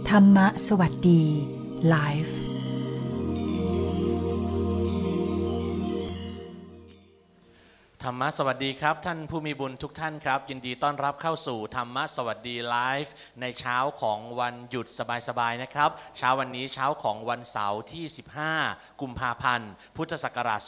ธรรมะสวัสดีไลฟ์ธรรมะสวัสดีครับท่านผู้มีบุญทุกท่านครับยินดีต้อนรับเข้าสู่ธรรมะสวัสดีไลฟ์ในเช้าของวันหยุดสบายๆนะครับเช้าวันนี้เช้าของวันเสาร์ที่15กุมภาพันธ์พุทธศักราช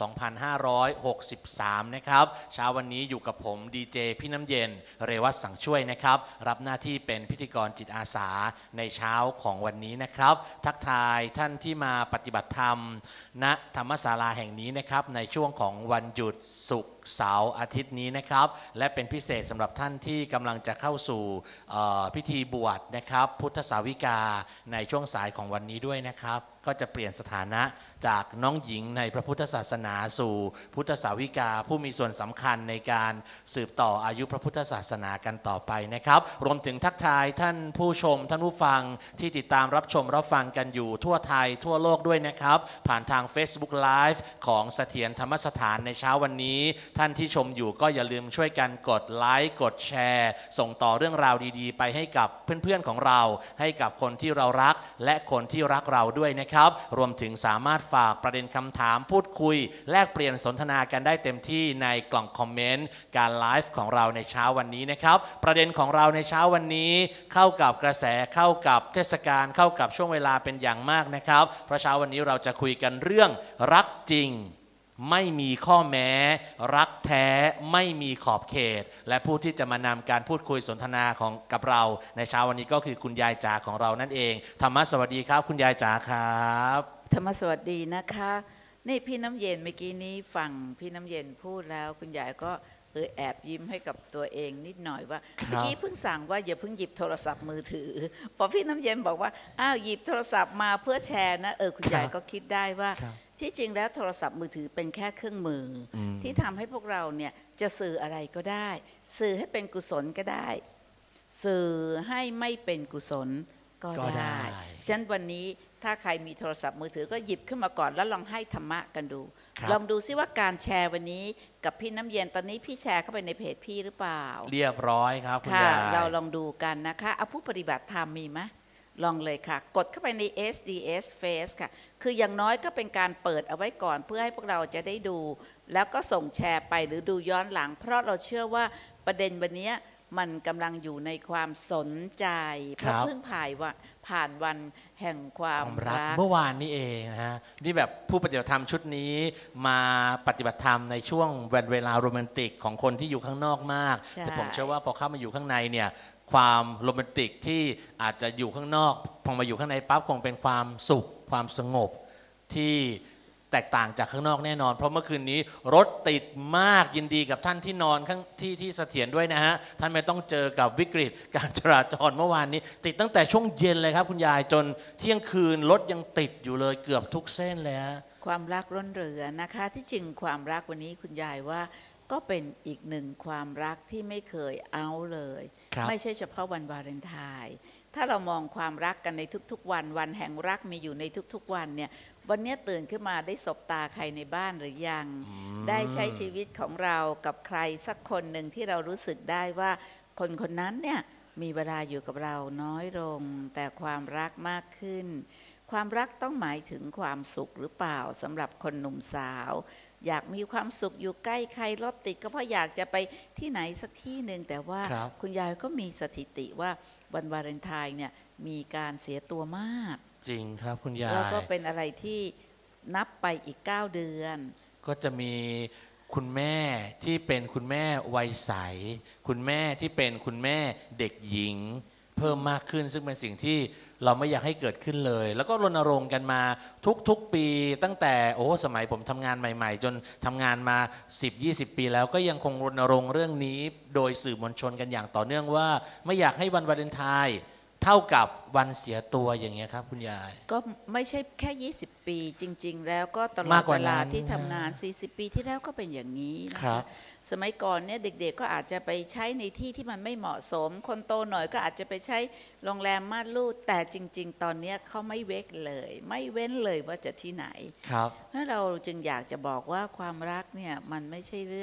2563นะครับเช้าวันนี้อยู่กับผมดีเจพี่น้ำเย็นเรวัตสังช่วยนะครับรับหน้าที่เป็นพิธีกรจิตอาสาในเช้าของวันนี้นะครับทักทายท่านที่มาปฏิบัติธรรมณธรรมศาลาแห่งนี้นะครับในช่วงของวันหยุดศุกร์เสาร์อาทิตย์นี้นะครับและเป็นพิเศษสำหรับท่านที่กำลังจะเข้าสู่พิธีบวชนะครับพุทธสาวิกาในช่วงสายของวันนี้ด้วยนะครับก็จะเปลี่ยนสถานะจากน้องหญิงในพระพุทธศาสนาสู่พุทธสาวิกาผู้มีส่วนสำคัญในการสืบต่ออายุพระพุทธศาสนากันต่อไปนะครับรวมถึงทักทายท่านผู้ชมท่านผู้ฟังที่ติดตามรับชมรับฟังกันอยู่ทั่วไทยทั่วโลกด้วยนะครับผ่านทาง Facebook Live ของเสถียรธรรมสถานในเช้าวันนี้ท่านที่ชมอยู่ก็อย่าลืมช่วยกันกดไลค์กดแชร์ส่งต่อเรื่องราวดีๆไปให้กับเพื่อนๆของเราให้กับคนที่เรารักและคนที่รักเราด้วยนะครับรวมถึงสามารถฝากประเด็นคำถามพูดคุยแลกเปลี่ยนสนทนากันได้เต็มที่ในกล่องคอมเมนต์การไลฟ์ของเราในเช้าวันนี้นะครับประเด็นของเราในเช้าวันนี้เข้ากับกระแสเข้ากับเทศกาลเข้ากับช่วงเวลาเป็นอย่างมากนะครับเพราะเช้าวันนี้เราจะคุยกันเรื่องรักจริงไม่มีข้อแม้รักแท้ไม่มีขอบเขตและผู้ที่จะมานำการพูดคุยสนทนาของกับเราในเช้าวันนี้ก็คือคุณยายจ๋าของเรานั่นเองธรรมะสวัสดีครับคุณยายจ๋าครับธรรมะสวัสดีนะคะนี่พี่น้ำเย็นเมื่อกี้นี้ฟังพี่น้ำเย็นพูดแล้วคุณยายก็แอบยิ้มให้กับตัวเองนิดหน่อยว่าเมื่อกี้เพิ่งสั่งว่าอย่าเพิ่งหยิบโทรศัพท์มือถือพอพี่น้ำเย็นบอกว่าอ้าวหยิบโทรศัพท์มาเพื่อแชร์นะคุณยายก็คิดได้ว่าที่จริงแล้วโทรศัพท์มือถือเป็นแค่เครื่องมือที่ทำให้พวกเราเนี่ยจะสื่ออะไรก็ได้สื่อให้เป็นกุศลก็ได้สื่อให้ไม่เป็นกุศลก็ได้ฉะนั้นวันนี้ถ้าใครมีโทรศัพท์มือถือก็หยิบขึ้นมาก่อนแล้วลองให้ธรรมะกันดูลองดูซิว่าการแชร์วันนี้กับพี่น้ำเย็นตอนนี้พี่แชร์เข้าไปในเพจพี่หรือเปล่าเรียบร้อยครับคุณยายเราลองดูกันนะคะเอาผู้ปฏิบัติธรรมมีไหมลองเลยค่ะกดเข้าไปใน SDS Face ค่ะคืออย่างน้อยก็เป็นการเปิดเอาไว้ก่อนเพื่อให้พวกเราจะได้ดูแล้วก็ส่งแชร์ไปหรือดูย้อนหลังเพราะเราเชื่อว่าประเด็นวันนี้มันกำลังอยู่ในความสนใจเพราะเพิ่งผ่านวันแห่งความรักเมื่อวานนี้เองนะฮะนี่แบบผู้ปฏิบัติธรรมชุดนี้มาปฏิบัติธรรมในช่วงเวลาโรแมนติกของคนที่อยู่ข้างนอกมากแต่ผมเชื่อว่าพอเข้ามาอยู่ข้างในเนี่ยความโรแมนติกที่อาจจะอยู่ข้างนอกพอมาอยู่ข้างในปั๊บคงเป็นความสุขความสงบที่แตกต่างจากข้างนอกแน่นอนเพราะเมื่อคืนนี้รถติดมากยินดีกับท่านที่นอนข้างที่เสถียรด้วยนะฮะท่านไม่ต้องเจอกับวิกฤตการจราจรเมื่อวานนี้ติดตั้งแต่ช่วงเย็นเลยครับคุณยายจนเที่ยงคืนรถยังติดอยู่เลยเกือบทุกเส้นเลยฮะความรักล้นเรือนะคะที่จริงความรักวันนี้คุณยายว่าก็เป็นอีกหนึ่งความรักที่ไม่เคยเอาเลยไม่ใช่เฉพาะวันวาเลนไทน์ถ้าเรามองความรักกันในทุกๆวันวันแห่งรักมีอยู่ในทุกๆวันเนี่ยวันนี้ตื่นขึ้นมาได้สบตาใครในบ้านหรือยังได้ใช้ชีวิตของเรากับใครสักคนหนึ่งที่เรารู้สึกได้ว่าคนคนนั้นเนี่ยมีเวลาอยู่กับเราน้อยลงแต่ความรักมากขึ้นความรักต้องหมายถึงความสุขหรือเปล่าสำหรับคนหนุ่มสาวอยากมีความสุขอยู่ใกล้ใครรถติดก็เพราะอยากจะไปที่ไหนสักที่หนึ่งแต่ว่าคุณยายก็มีสถิติว่าวันวาเลนไทน์เนี่ยมีการเสียตัวมากจริงครับคุณยายแล้วก็เป็นอะไรที่นับไปอีก9 เดือนก็จะมีคุณแม่ที่เป็นคุณแม่วัยใสคุณแม่ที่เป็นคุณแม่เด็กหญิงเพิ่มมากขึ้นซึ่งเป็นสิ่งที่เราไม่อยากให้เกิดขึ้นเลยแล้วก็รณรงค์กันมาทุกปีตั้งแต่สมัยผมทำงานใหม่ๆจนทำงานมา 10-20 ปีแล้วก็ยังคงรณรงค์เรื่องนี้โดยสื่อมวลชนกันอย่างต่อเนื่องว่าไม่อยากให้วันวาเลนไทน์เท่ากับวันเสียตัวอย่างเงี้ยครับคุณยายก็ไม่ใช่แค่20 ปีจริงๆแล้วก็ตลอดเวลาที่ทำงาน40 ปีที่แล้วก็เป็นอย่างนี้นะคะสมัยก่อนเนี่ยเด็กๆก็อาจจะไปใช้ในที่ที่มันไม่เหมาะสมคนโตหน่อยก็อาจจะไปใช้โรงแรมม่านรูดแต่จริงๆตอนนี้เขาไม่เว้นเลยว่าจะที่ไหนเพราะเราจึงอยากจะบอกว่าความรักเนี่ยมันไม่ใช่เรื่อง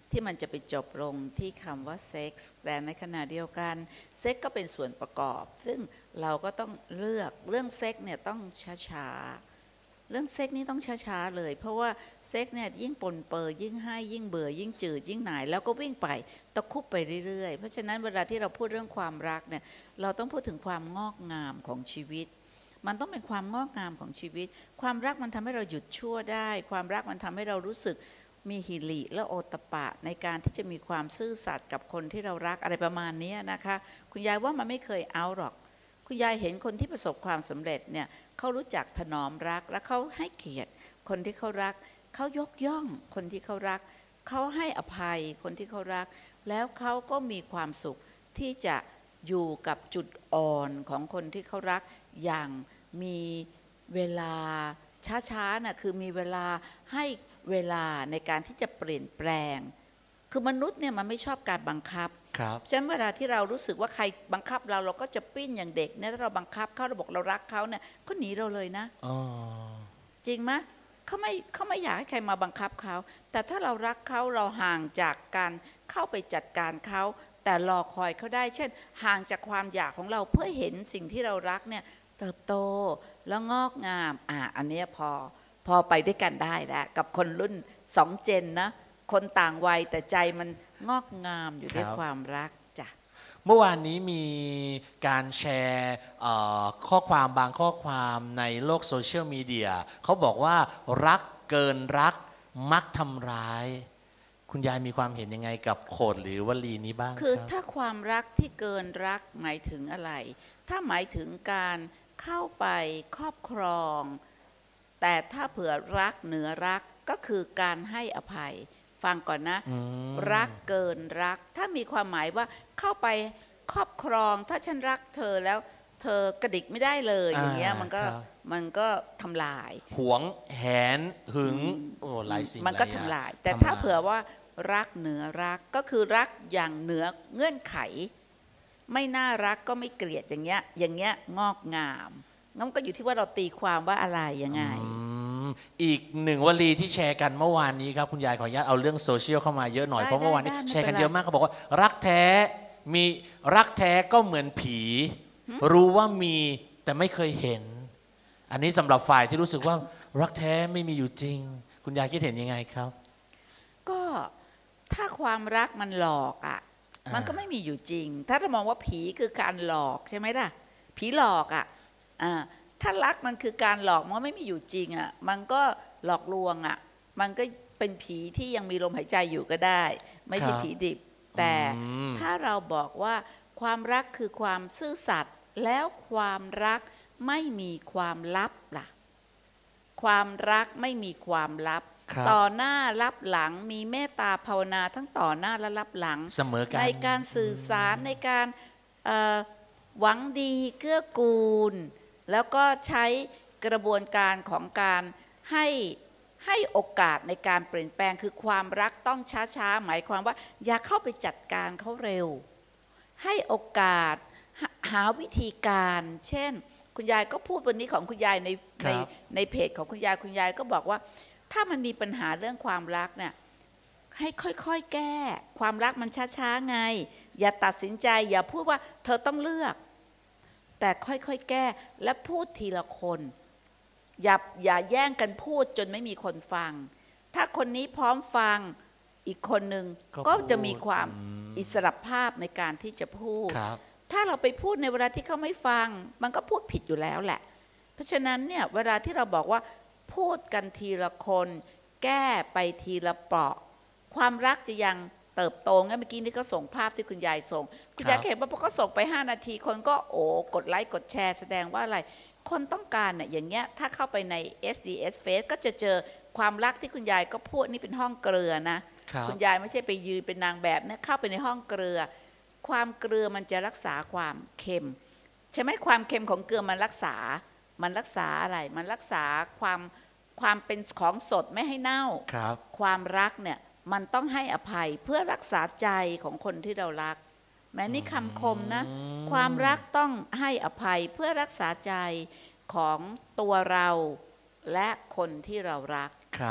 ที่มันจะไปจบลงที่คำว่าเซ็กส์แต่ในขณะเดียวกันเซ็กก็เป็นส่วนประกอบซึ่งเราก็ต้องเลือกเรื่องเซ็กเนี่ยต้องช้าๆเรื่องเซ็กนี่ต้องช้าๆเลยเพราะว่าเซ็กเนี่ยยิ่งปนเปื้อยิ่งให้ยิ่งเบื่อยิ่งจืดยิ่งหน่ายแล้วก็วิ่งไปตะคุบไปเรื่อยๆเพราะฉะนั้นเวลาที่เราพูดเรื่องความรักเนี่ยเราต้องพูดถึงความงอกงามของชีวิตมันต้องเป็นความงอกงามของชีวิตความรักมันทำให้เราหยุดชั่วได้ความรักมันทำให้เรารู้สึกมีหิริและโอตปะในการที่จะมีความซื่อสัตย์กับคนที่เรารักอะไรประมาณนี้นะคะคุณยายว่ามันไม่เคยเอาหรอกคุณยายเห็นคนที่ประสบความสำเร็จเนี่ยเขารู้จักถนอมรักและเขาให้เกียรติคนที่เขารักเขายกย่องคนที่เขารักเขาให้อภัยคนที่เขารักแล้วเขาก็มีความสุขที่จะอยู่กับจุดอ่อนของคนที่เขารักอย่างมีเวลาช้าๆน่ะคือมีเวลาให้เวลาในการที่จะเปลี่ยนแปลงคือมนุษย์เนี่ยมันไม่ชอบการบังคับฉะนั้นเวลาที่เรารู้สึกว่าใครบังคับเราเราก็จะปิ้นอย่างเด็กเนี่ยถ้าเราบังคับเขาเราบอกเรารักเขาเนี่ยก็หนีเราเลยนะจริงไหมเขาไม่อยากให้ใครมาบังคับเขาแต่ถ้าเรารักเขาเราห่างจากการเข้าไปจัดการเขาแต่รอคอยเขาได้เช่นห่างจากความอยากของเราเพื่อเห็นสิ่งที่เรารักเนี่ยเติบโตแล้วงอกงามอันนี้พอไปด้วยกันได้แล้วกับคนรุ่น2เจนนะคนต่างวัยแต่ใจมันงอกงามอยู่ด้วยความรักจ้ะเมื่อวานนี้มีการแชร์ข้อความบางข้อความในโลกโซเชียลมีเดียเขาบอกว่ารักเกินรักมักทำร้ายคุณยายมีความเห็นยังไงกับโขดหรือวลีนี้บ้างคือถ้าความรักที่เกินรักหมายถึงอะไรถ้าหมายถึงการเข้าไปครอบครองแต่ถ้าเผื่อรักเหนือรักก็คือการให้อภัยฟังก่อนนะรักเกินรักถ้ามีความหมายว่าเข้าไปครอบครองถ้าฉันรักเธอแล้วเธอกระดิกไม่ได้เลยอย่างเงี้ยมันก็ทำลายหวงแหนหึงหลายสิ่งมันก็ทำลายแต่ถ้าเผื่อว่ารักเหนือรักก็คือรักอย่างเหนือเงื่อนไขไม่น่ารักก็ไม่เกลียดอย่างเงี้ยงอกงามงั้นก็อยู่ที่ว่าเราตีความว่าอะไรยังไงอีกหนึ่งวลีที่แชร์กันเมื่อวานนี้ครับคุณยายขออนุญาตเอาเรื่องโซเชียลเข้ามาเยอะหน่อยเพราะเมื่อวานนี้แชร์กันเยอะมากเขาบอกว่ารักแท้ก็เหมือนผีรู้ว่ามีแต่ไม่เคยเห็นอันนี้สำหรับฝ่ายที่รู้สึกว่ารักแท้ไม่มีอยู่จริงคุณยายคิดเห็นยังไงครับก็ถ้าความรักมันหลอกมันก็ไม่มีอยู่จริงถ้าเรามองว่าผีคือการหลอกใช่ไหมล่ะผีหลอกถ้ารักมันคือการหลอกมันไม่มีอยู่จริงมันก็หลอกลวงมันก็เป็นผีที่ยังมีลมหายใจอยู่ก็ได้ไม่ใช่ผีดิบแต่ถ้าเราบอกว่าความรักคือความซื่อสัตย์แล้วความรักไม่มีความลับล่ะความรักไม่มีความลับต่อหน้ารับหลังมีเมตตาภาวนาทั้งต่อหน้าและรับหลังเสมอกันในการสื่อสารในการหวังดีเกื้อกูลแล้วก็ใช้กระบวนการของการให้โอกาสในการเปลี่ยนแปลงคือความรักต้องช้าๆหมายความว่าอย่าเข้าไปจัดการเขาเร็วให้โอกาสหาวิธีการเช่นคุณยายก็พูดวันนี้ของคุณยายในเพจของคุณยายก็บอกว่าถ้ามันมีปัญหาเรื่องความรักเนี่ยให้ค่อยๆแก้ความรักมันช้าๆไงอย่าตัดสินใจอย่าพูดว่าเธอต้องเลือกแต่ค่อยๆแก้และพูดทีละคนอย่าแย่งกันพูดจนไม่มีคนฟังถ้าคนนี้พร้อมฟังอีกคนหนึ่งก็จะมีความอิสรภาพในการที่จะพูดถ้าเราไปพูดในเวลาที่เขาไม่ฟังมันก็พูดผิดอยู่แล้วแหละเพราะฉะนั้นเนี่ยเวลาที่เราบอกว่าพูดกันทีละคนแก้ไปทีละเปราะความรักจะยังเติบโตงั้นเมื่อกี้นี่ก็ส่งภาพที่คุณยายส่งคุณยายเห็นว่าพอเขาส่งไป5นาทีคนก็กดไลค์กดแชร์แสดงว่าอะไรคนต้องการเนี่ยอย่างเงี้ยถ้าเข้าไปใน SDS Face ก็จะเจอความรักที่คุณยายก็พูดนี่เป็นห้องเกลือนะคุณยายไม่ใช่ไปยืนเป็นนางแบบนะเข้าไปในห้องเกลือความเกลือมันจะรักษาความเค็มใช่ไหมความเค็มของเกลือมันรักษาอะไรมันรักษาความเป็นของสดไม่ให้เน่าความรักเนี่ยมันต้องให้อภัยเพื่อรักษาใจของคนที่เรารักแม้นี่คำคมนะความรักต้องให้อภัยเพื่อรักษาใจของตัวเราและคนที่เรารัก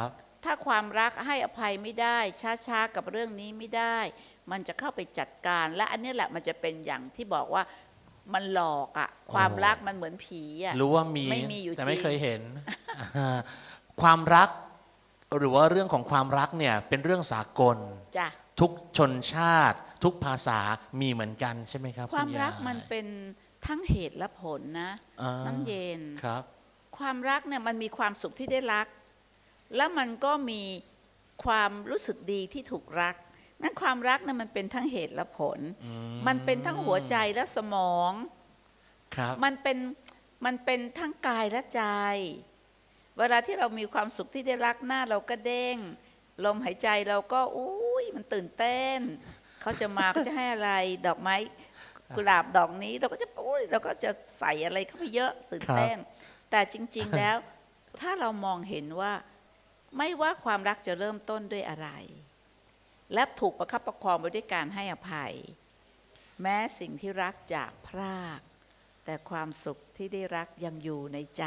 ถ้าความรักให้อภัยไม่ได้ช้าๆกับเรื่องนี้ไม่ได้ มันจะเข้าไปจัดการและอันนี้แหละมันจะเป็นอย่างที่บอกว่ามันหลอกอะความรักมันเหมือนผีอะรู้ว่ามีไม่มีอยู่จริงแต่ไม่เคยเห็น ความรักหรือว่าเรื่องของความรักเนี่ยเป็นเรื่องสากลจ้ะทุกชนชาติทุกภาษามีเหมือนกันใช่ไหมครับความรักมันเป็นทั้งเหตุและผลนะน้ำเย็นครับความรักเนี่ยมันมีความสุขที่ได้รักแล้วมันก็มีความรู้สึกดีที่ถูกรักนั่นความรักเนี่ยมันเป็นทั้งเหตุและผลมันเป็นทั้งหัวใจและสมองครับมันเป็นทั้งกายและใจเวลาที่เรามีความสุขที่ได้รักหน้าเราก็เด้งลมหายใจเราก็อุ้ยมันตื่นเต้นเขาจะมาเขาจะให้อะไรดอกไม้กุหลาบดอกนี้เราก็จะอุ้ยเราก็จะใส่อะไรเข้าไปเยอะตื่นเต้นแต่จริงๆแล้วถ้าเรามองเห็นว่าไม่ว่าความรักจะเริ่มต้นด้วยอะไรและถูกประคับประคองไปด้วยการให้อภัยแม้สิ่งที่รักจากพรากแต่ความสุขที่ได้รักยังอยู่ในใจ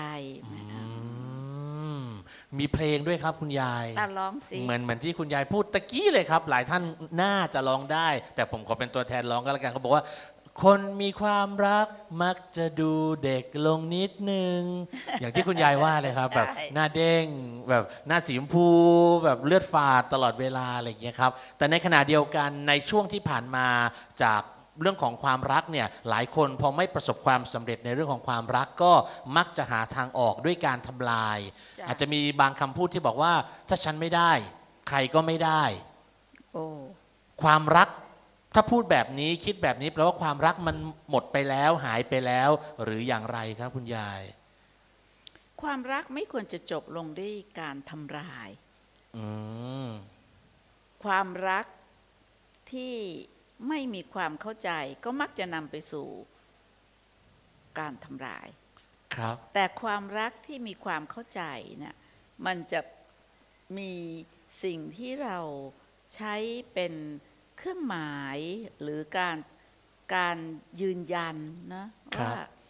มีเพลงด้วยครับคุณยายร้องสิเหมือนที่คุณยายพูดตะกี้เลยครับหลายท่านน่าจะร้องได้แต่ผมขอเป็นตัวแทนร้องก็แล้วกันเขาบอกว่าคนมีความรักมักจะดูเด็กลงนิดนึง อย่างที่คุณยายว่าเลยครับแบบหน้าเด้งแบบหน้าสีชมพูแบบเลือดฝาดตลอดเวลาอะไรอย่างเงี้ยครับแต่ในขณะเดียวกันในช่วงที่ผ่านมาจากเรื่องของความรักเนี่ยหลายคนพอไม่ประสบความสำเร็จในเรื่องของความรักก็มักจะหาทางออกด้วยการทำลายอาจจะมีบางคำพูดที่บอกว่าถ้าฉันไม่ได้ใครก็ไม่ได้ความรักถ้าพูดแบบนี้คิดแบบนี้แปลว่าความรักมันหมดไปแล้วหายไปแล้วหรืออย่างไรครับคุณยายความรักไม่ควรจะจบลงด้วยการทำลายความรักที่ไม่มีความเข้าใจก็มักจะนำไปสู่การทำลายครับแต่ความรักที่มีความเข้าใจเนี่ยมันจะมีสิ่งที่เราใช้เป็นเครื่องหมายหรือการยืนยันนะว่า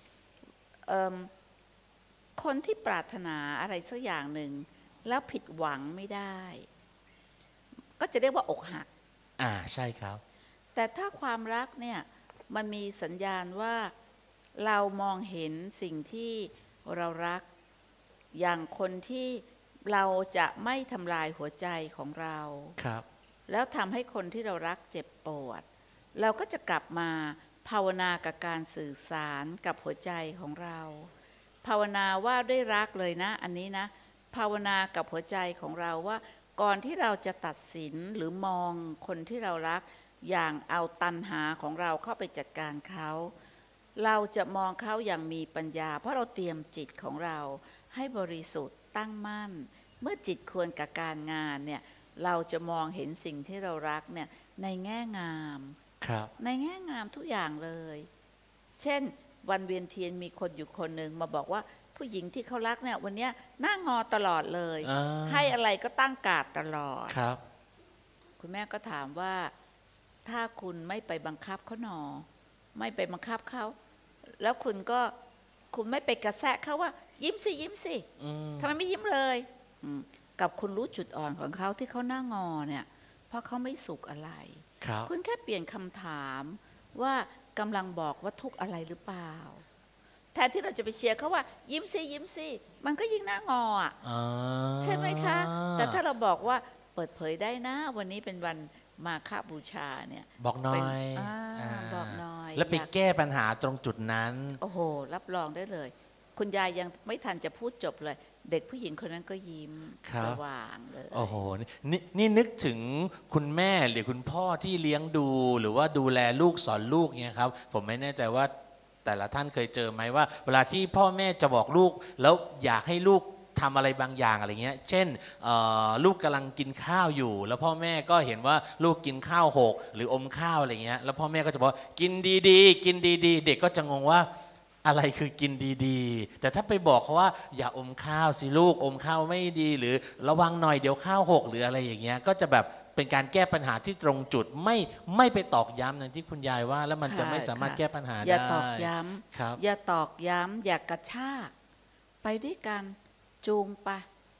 คนที่ปรารถนาอะไรสักอย่างหนึ่งแล้วผิดหวังไม่ได้ก็จะเรียกว่าอกหักใช่ครับแต่ถ้าความรักเนี่ยมันมีสัญญาณว่าเรามองเห็นสิ่งที่เรารักอย่างคนที่เราจะไม่ทำลายหัวใจของเราครับแล้วทำให้คนที่เรารักเจ็บปวดเราก็จะกลับมาภาวนากับการสื่อสารกับหัวใจของเราภาวนาว่าด้วยรักเลยนะอันนี้นะภาวนากับหัวใจของเราว่าก่อนที่เราจะตัดสินหรือมองคนที่เรารักอย่างเอาตัณหาของเราเข้าไปจัดการเขาเราจะมองเขาอย่างมีปัญญาเพราะเราเตรียมจิตของเราให้บริสุทธิ์ตั้งมั่นเมื่อจิตควรกับการงานเนี่ยเราจะมองเห็นสิ่งที่เรารักเนี่ยในแง่งามในแง่งามทุกอย่างเลยเช่นวันเวียนเทียนมีคนอยู่คนหนึ่งมาบอกว่าผู้หญิงที่เขารักเนี่ยวันนี้หน้างอตลอดเลยให้อะไรก็ตั้งการ์ดตลอดครับคุณแม่ก็ถามว่าถ้าคุณไม่ไปบังคับเขาหนอไม่ไปบังคับเขาแล้วคุณไม่ไปกระแสะเขาว่ายิ้มสิยิ้มสิทำไมไม่ยิ้มเลยกับคุณรู้จุดอ่อนของเขาที่เขาหน้างอเนี่ยเพราะเขาไม่สุขอะไรคุณแค่เปลี่ยนคำถามว่ากำลังบอกว่าทุกข์อะไรหรือเปล่าแทนที่เราจะไปเชียร์เขาว่ายิ้มสิยิ้มสิมันก็ยิ่งหน้างออ่ะใช่ไหมคะแต่ถ้าเราบอกว่าเปิดเผยได้นะวันนี้เป็นวันมาฆบูชาเนี่ยบอกหน่อยบอกหน่อยแล้วไปแก้ปัญหาตรงจุดนั้นโอ้โหรับรองได้เลยคุณยายยังไม่ทันจะพูดจบเลยเด็กผู้หญิงคนนั้นก็ยิ้มสว่างเลยโอ้โหนี่นึกถึงคุณแม่หรือคุณพ่อที่เลี้ยงดูหรือว่าดูแลลูกสอนลูกเนี่ยครับผมไม่แน่ใจว่าแต่ละท่านเคยเจอไหมว่าเวลาที่พ่อแม่จะบอกลูกแล้วอยากให้ลูกทำอะไรบางอย่างอะไรเงี้ยเช่นลูกกำลังกินข้าวอยู่แล้วพ่อแม่ก็เห็นว่าลูกกินข้าวหกหรืออมข้าวอะไรเงี้ยแล้วพ่อแม่ก็จะบอกกินดีๆกินดีๆเด็กก็จะงงว่าอะไรคือกินดีๆแต่ถ้าไปบอกเขาว่าอย่าอมข้าวสิลูกอมข้าวไม่ดีหรือระวังหน่อยเดี๋ยวข้าวหกหรืออะไรอย่างเงี้ยก็จะแบบเป็นการแก้ปัญหาที่ตรงจุดไม่ไปตอกย้ำอย่างที่คุณยายว่าแล้วมันจะไม่สามารถแก้ปัญหาได้อย่าตอกย้ำอย่าตอกย้ำอย่ากระชากไปด้วยกันจูงไป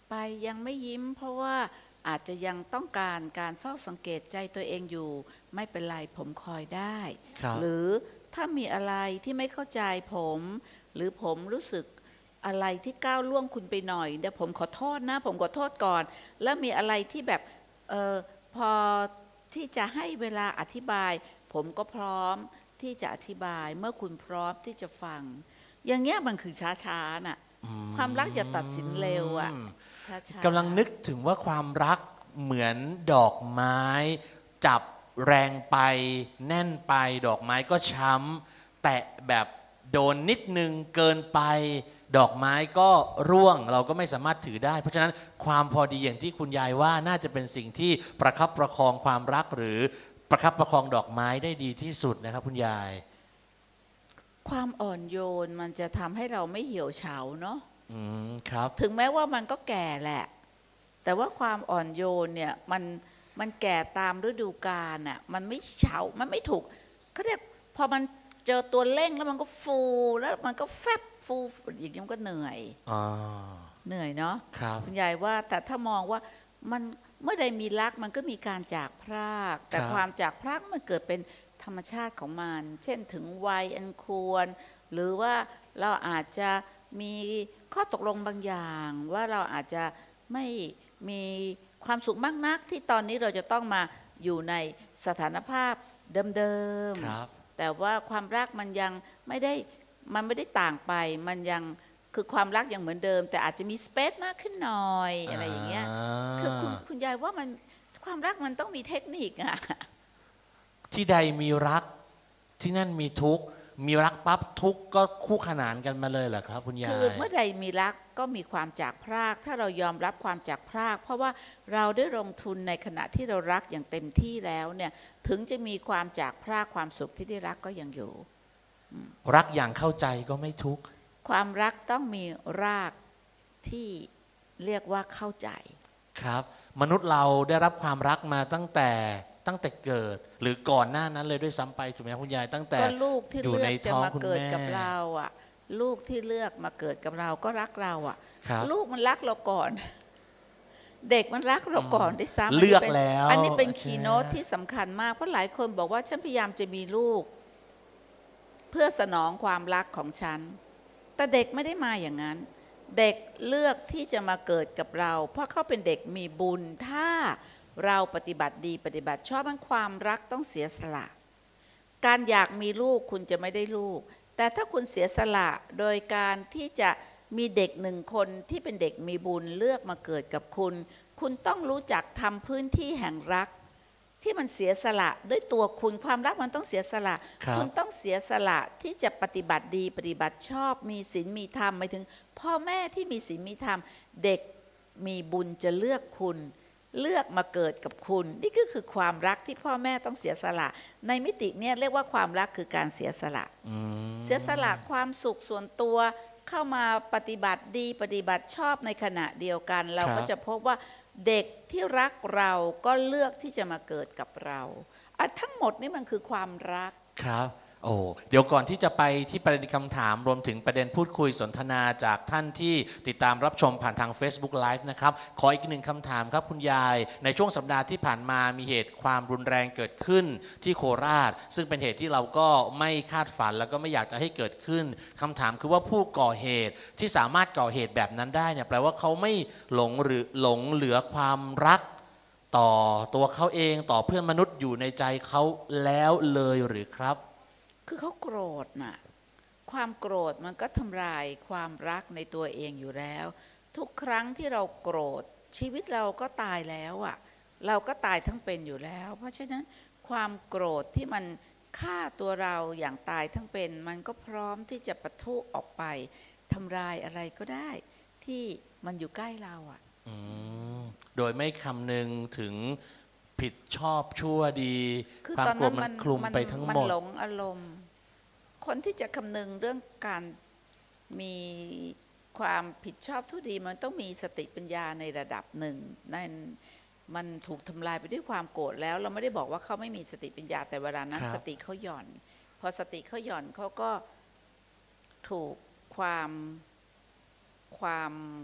ไปยังไม่ยิ้ม เพราะว่าอาจจะยังต้องการการเฝ้าสังเกตใจตัวเองอยู่ไม่เป็นไรผมคอยได้ หรือถ้ามีอะไรที่ไม่เข้าใจผมหรือผมรู้สึกอะไรที่ก้าวล่วงคุณไปหน่อยเดี๋ยวผมขอโทษนะผมขอโทษก่อนแล้วมีอะไรที่แบบพอที่จะให้เวลาอธิบายผมก็พร้อมที่จะอธิบายเมื่อคุณพร้อมที่จะฟังอย่างเงี้ยมันคือช้าๆน่ะความรักอย่าตัดสินเร็วอ่ะช้าๆกำลังนึกถึงว่าความรักเหมือนดอกไม้จับแรงไปแน่นไปดอกไม้ก็ช้ำแตะแบบโดนนิดนึงเกินไปดอกไม้ก็ร่วงเราก็ไม่สามารถถือได้เพราะฉะนั้นความพอดีอย่างที่คุณยายว่าน่าจะเป็นสิ่งที่ประคับประคองความรักหรือประคับประคองดอกไม้ได้ดีที่สุดนะครับคุณยายความอ่อนโยนมันจะทำให้เราไม่เหี่ยวเฉาเนาะครับถึงแม้ว่ามันก็แก่แหละแต่ว่าความอ่อนโยนเนี่ยมันแก่ตามฤดูกาลน่ะมันไม่เฉามันไม่ถูกเขาเรียกพอมันเจอตัวเร่งแล้วมันก็ฟูแล้วมันก็แฟบฟูอย่างนี้มันก็เหนื่อยเนาะคุณยายว่าแต่ถ้ามองว่ามันเมื่อใดมีรักมันก็มีการจากพรากแต่ความจากพรากมันเกิดเป็นธรรมชาติของมันเช่นถึงวัยอันควรหรือว่าเราอาจจะมีข้อตกลงบางอย่างว่าเราอาจจะไม่มีความสุขมากนักที่ตอนนี้เราจะต้องมาอยู่ในสถานภาพเดิมๆแต่ว่าความรักมันยังไม่ได้ต่างไปมันยังคือความรักยังเหมือนเดิมแต่อาจจะมีสเปซมากขึ้นหน่อยอะไรอย่างเงี้ยคือคุณยายว่ามันความรักมันต้องมีเทคนิคอะที่ใดมีรักที่นั่นมีทุกข์มีรักปั๊บทุกข์ก็คู่ขนานกันมาเลยเหรอครับคุณยายคือเมื่อใดมีรักก็มีความจากพรากถ้าเรายอมรับความจากพรากเพราะว่าเราได้ลงทุนในขณะที่เรารักอย่างเต็มที่แล้วเนี่ยถึงจะมีความจากพรากความสุขที่ได้รักก็ยังอยู่รักอย่างเข้าใจก็ไม่ทุกข์ความรักต้องมีรากที่เรียกว่าเข้าใจครับมนุษย์เราได้รับความรักมาตั้งแต่เกิดหรือก่อนหน้านั้นเลยด้วยซ้ำไปถูกไหมคุณยายตั้งแต่ก็ลูกที่เลือกจะมาเกิดกับเราอ่ะลูกที่เลือกมาเกิดกับเราก็รักเราอ่ะลูกมันรักเราก่อนเด็กมันรักเราก่อนด้วยซ้ำเลือกแล้วอันนี้เป็นคีย์โน้ตที่สำคัญมากเพราะหลายคนบอกว่าฉันพยายามจะมีลูกเพื่อสนองความรักของฉันแต่เด็กไม่ได้มาอย่างนั้นเด็กเลือกที่จะมาเกิดกับเราเพราะเขาเป็นเด็กมีบุญถ้าเราปฏิบัติดีปฏิบัติชอบมันความรักต้องเสียสละการอยากมีลูกคุณจะไม่ได้ลูกแต่ถ้าคุณเสียสละโดยการที่จะมีเด็กหนึ่งคนที่เป็นเด็กมีบุญเลือกมาเกิดกับคุณต้องรู้จักทำพื้นที่แห่งรักที่มันเสียสละด้วยตัวคุณความรักมันต้องเสียสละคุณต้องเสียสละที่จะปฏิบัติดีปฏิบัติชอบมีศีลมีธรรมหมายถึงพ่อแม่ที่มีศีลมีธรรมเด็กมีบุญจะเลือกคุณเลือกมาเกิดกับคุณนี่ก็คือความรักที่พ่อแม่ต้องเสียสละในมิตินี้เรียกว่าความรักคือการเสียสละเสียสละความสุขส่วนตัวเข้ามาปฏิบัติดีปฏิบัติชอบในขณะเดียวกันเราก็จะพบว่าเด็กที่รักเราก็เลือกที่จะมาเกิดกับเราทั้งหมดนี่มันคือความรักครับโอ้เดี๋ยวก่อนที่จะไปที่ประเด็นคำถามรวมถึงประเด็นพูดคุยสนทนาจากท่านที่ติดตามรับชมผ่านทาง Facebook Live นะครับขออีกหนึ่งคำถามครับคุณยายในช่วงสัปดาห์ที่ผ่านมามีเหตุความรุนแรงเกิดขึ้นที่โคราชซึ่งเป็นเหตุที่เราก็ไม่คาดฝันแล้วก็ไม่อยากจะให้เกิดขึ้นคำถามคือว่าผู้ก่อเหตุที่สามารถก่อเหตุแบบนั้นได้เนี่ยแปลว่าเขาไม่หลงเหลือความรักต่อตัวเขาเองต่อเพื่อนมนุษย์อยู่ในใจเขาแล้วเลยหรือครับคือเขาโกรธน่ะความโกรธมันก็ทำลายความรักในตัวเองอยู่แล้วทุกครั้งที่เราโกรธชีวิตเราก็ตายแล้วอ่ะเราก็ตายทั้งเป็นอยู่แล้วเพราะฉะนั้นความโกรธที่มันฆ่าตัวเราอย่างตายทั้งเป็นมันก็พร้อมที่จะปะทุออกไปทำลายอะไรก็ได้ที่มันอยู่ใกล้เราอ่ะโดยไม่คำนึงถึงผิดชอบชั่วดีความโกรธมันคลุมไปทั้งหมดมันหลงอารมณ์คนที่จะคำนึงเรื่องการมีความผิดชอบทุดีมันต้องมีสติปัญญาในระดับหนึ่งนั่นมันถูกทำลายไปด้วยความโกรธแล้วเราไม่ได้บอกว่าเขาไม่มีสติปัญญาแต่เวลานั้นสติเขาหย่อนพอสติเขาหย่อนเขาก็ถูกความ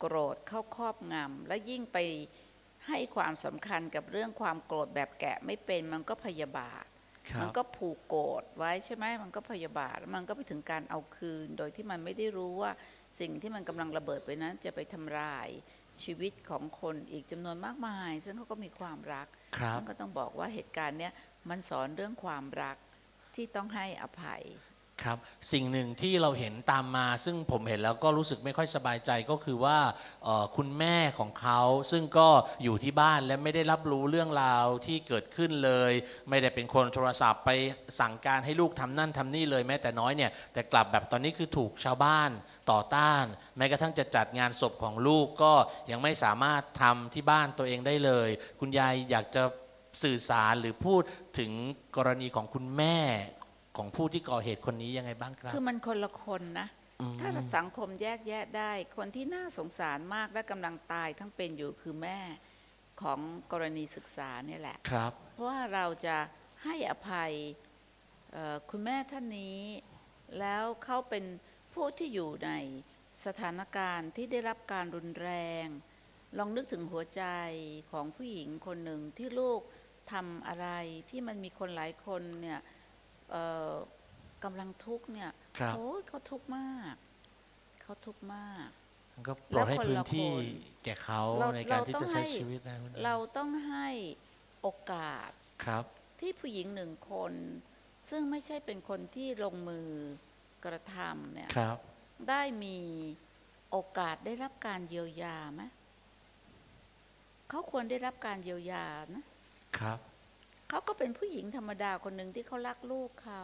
โกรธเข้าครอบงำและยิ่งไปให้ความสำคัญกับเรื่องความโกรธแบบแกะไม่เป็นมันก็พยาบาทมันก็ผูกโกรธไว้ใช่ไหมมันก็พยาบาทแล้วมันก็ไปถึงการเอาคืนโดยที่มันไม่ได้รู้ว่าสิ่งที่มันกำลังระเบิดไปนั้นจะไปทำลายชีวิตของคนอีกจำนวนมากมายซึ่งเขาก็มีความรักมันก็ต้องบอกว่าเหตุการณ์เนี้ยมันสอนเรื่องความรักที่ต้องให้อภัยครับสิ่งหนึ่งที่เราเห็นตามมาซึ่งผมเห็นแล้วก็รู้สึกไม่ค่อยสบายใจก็คือว่าคุณแม่ของเขาซึ่งก็อยู่ที่บ้านและไม่ได้รับรู้เรื่องราวที่เกิดขึ้นเลยไม่ได้เป็นคนโทรศัพท์ไปสั่งการให้ลูกทำนั่นทำนี่เลยแม้แต่น้อยเนี่ยแต่กลับแบบตอนนี้คือถูกชาวบ้านต่อต้านแม้กระทั่งจะจัดงานศพของลูกก็ยังไม่สามารถทำที่บ้านตัวเองได้เลยคุณยายอยากจะสื่อสารหรือพูดถึงกรณีของคุณแม่ของผู้ที่ก่อเหตุคนนี้ยังไงบ้างครับคือมันคนละคนนะถ้าสังคมแยกแยะได้คนที่น่าสงสารมากและกำลังตายทั้งเป็นอยู่คือแม่ของกรณีศึกษาเนี่ยแหละครับเพราะว่าเราจะให้อภัยคุณแม่ท่านนี้แล้วเขาเป็นผู้ที่อยู่ในสถานการณ์ที่ได้รับการรุนแรงลองนึกถึงหัวใจของผู้หญิงคนหนึ่งที่ลูกทำอะไรที่มันมีคนหลายคนเนี่ยกำลังทุกข์เนี่ยโอ้ยเขาทุกข์มากเขาทุกข์มากก็ปล่อยให้พื้นที่แก่เขาในการที่จะใช้ชีวิตนะเราต้องให้โอกาสครับที่ผู้หญิงหนึ่งคนซึ่งไม่ใช่เป็นคนที่ลงมือกระทำเนี่ยได้มีโอกาสได้รับการเยียวยาไหมเขาควรได้รับการเยียวยานะครับเขาก็เป็นผู้หญิงธรรมดาคนหนึ่งที่เขารักลูกเขา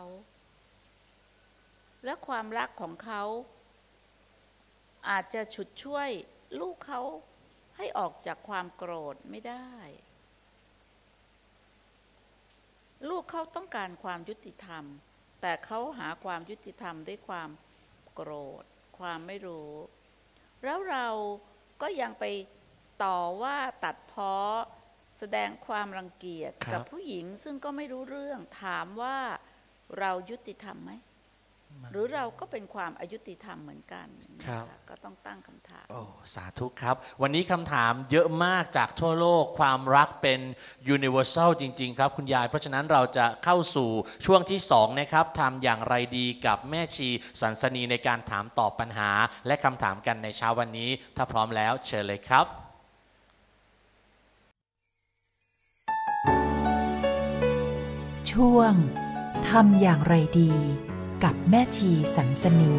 และความรักของเขาอาจจะฉุดช่วยลูกเขาให้ออกจากความโกรธไม่ได้ลูกเขาต้องการความยุติธรรมแต่เขาหาความยุติธรรมด้วยความโกรธความไม่รู้แล้วเราก็ยังไปต่อว่าตัดพ้อแสดงความรังเกียจกับผู้หญิงซึ่งก็ไม่รู้เรื่องถามว่าเรายุติธรรมไหมหรือเราก็เป็นความอายุติธรรมเหมือนกันก็ต้องตั้งคำถามโอ้สาธุครับวันนี้คำถามเยอะมากจากทั่วโลกความรักเป็น universal จริงๆครับคุณยายเพราะฉะนั้นเราจะเข้าสู่ช่วงที่2นะครับทำอย่างไรดีกับแม่ชีสันสนีในการถามตอบปัญหาและคำถามกันในเช้าวันนี้ถ้าพร้อมแล้วเชิญเลยครับช่วงทำอย่างไรดีกับแม่ชีสันสนี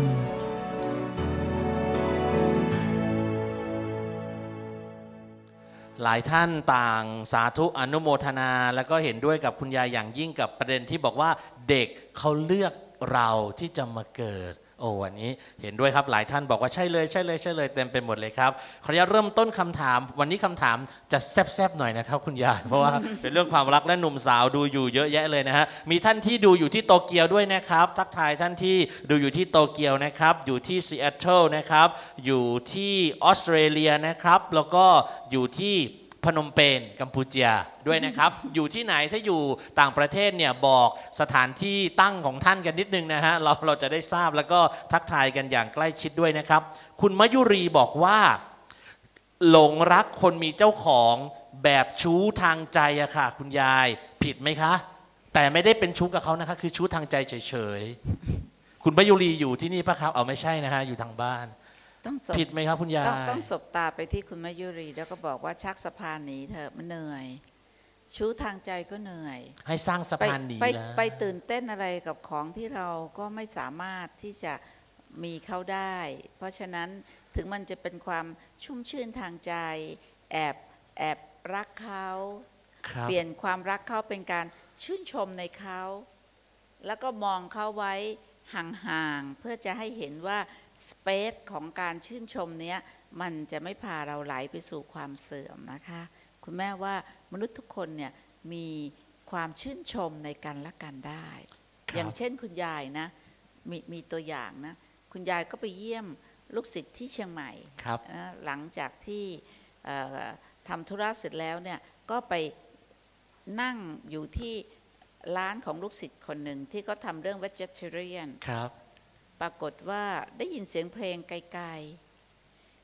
หลายท่านต่างสาธุอนุโมทนาแล้วก็เห็นด้วยกับคุณยายอย่างยิ่งกับประเด็นที่บอกว่าเด็กเขาเลือกเราที่จะมาเกิดโอ้วันนี้เห็นด้วยครับหลายท่านบอกว่าใช่เลยใช่เลยใช่เลยเต็มไปหมดเลยครับขออนุญาตเริ่มต้นคำถามวันนี้คำถามจะแซ่บๆหน่อยนะครับคุณยายเพราะว่าเป็นเรื่องความรักและหนุ่มสาวดูอยู่เยอะแยะเลยนะฮะมีท่านที่ดูอยู่ที่โตเกียวด้วยนะครับทักทายท่านที่ดูอยู่ที่โตเกียวนะครับอยู่ที่ซีแอตเทิลนะครับอยู่ที่ออสเตรเลียนะครับแล้วก็อยู่ที่พนมเปญกัมพูชาด้วยนะครับอยู่ที่ไหนถ้าอยู่ต่างประเทศเนี่ยบอกสถานที่ตั้งของท่านกันนิดนึงนะฮะเราจะได้ทราบแล้วก็ทักทายกันอย่างใกล้ชิดด้วยนะครับคุณมยุรีบอกว่าหลงรักคนมีเจ้าของแบบชู้ทางใจอะค่ะคุณยายผิดไหมคะแต่ไม่ได้เป็นชู้กับเขานะคะคือชู้ทางใจเฉยๆคุณมยุรีอยู่ที่นี่ปะครับเอาไม่ใช่นะฮะอยู่ทางบ้านผิดไหมครับคุณยายต้องสบตาไปที่คุณมยุรีแล้วก็บอกว่าชักสะพานหนีเถอะมันเหนื่อยชู้ทางใจก็เหนื่อยให้สร้างสะพานหนีแล้วไปตื่นเต้นอะไรกับของที่เราก็ไม่สามารถที่จะมีเขาได้เพราะฉะนั้นถึงมันจะเป็นความชุ่มชื่นทางใจแอบรักเขาเปลี่ยนความรักเขาเป็นการชื่นชมในเขาแล้วก็มองเขาไว้ห่างๆเพื่อจะให้เห็นว่าสเปซของการชื่นชมเนี้ยมันจะไม่พาเราไหลไปสู่ความเสื่อมนะคะคุณแม่ว่ามนุษย์ทุกคนเนี่ยมีความชื่นชมในกันและกันได้อย่างเช่นคุณยายนะมีตัวอย่างนะคุณยายก็ไปเยี่ยมลูกศิษย์ที่เชียงใหม่นะหลังจากที่ทำธุระเสร็จแล้วเนี่ยก็ไปนั่งอยู่ที่ร้านของลูกศิษย์คนหนึ่งที่เขาทำเรื่อง vegetarian ครับปรากฏว่าได้ยินเสียงเพลงไกลๆ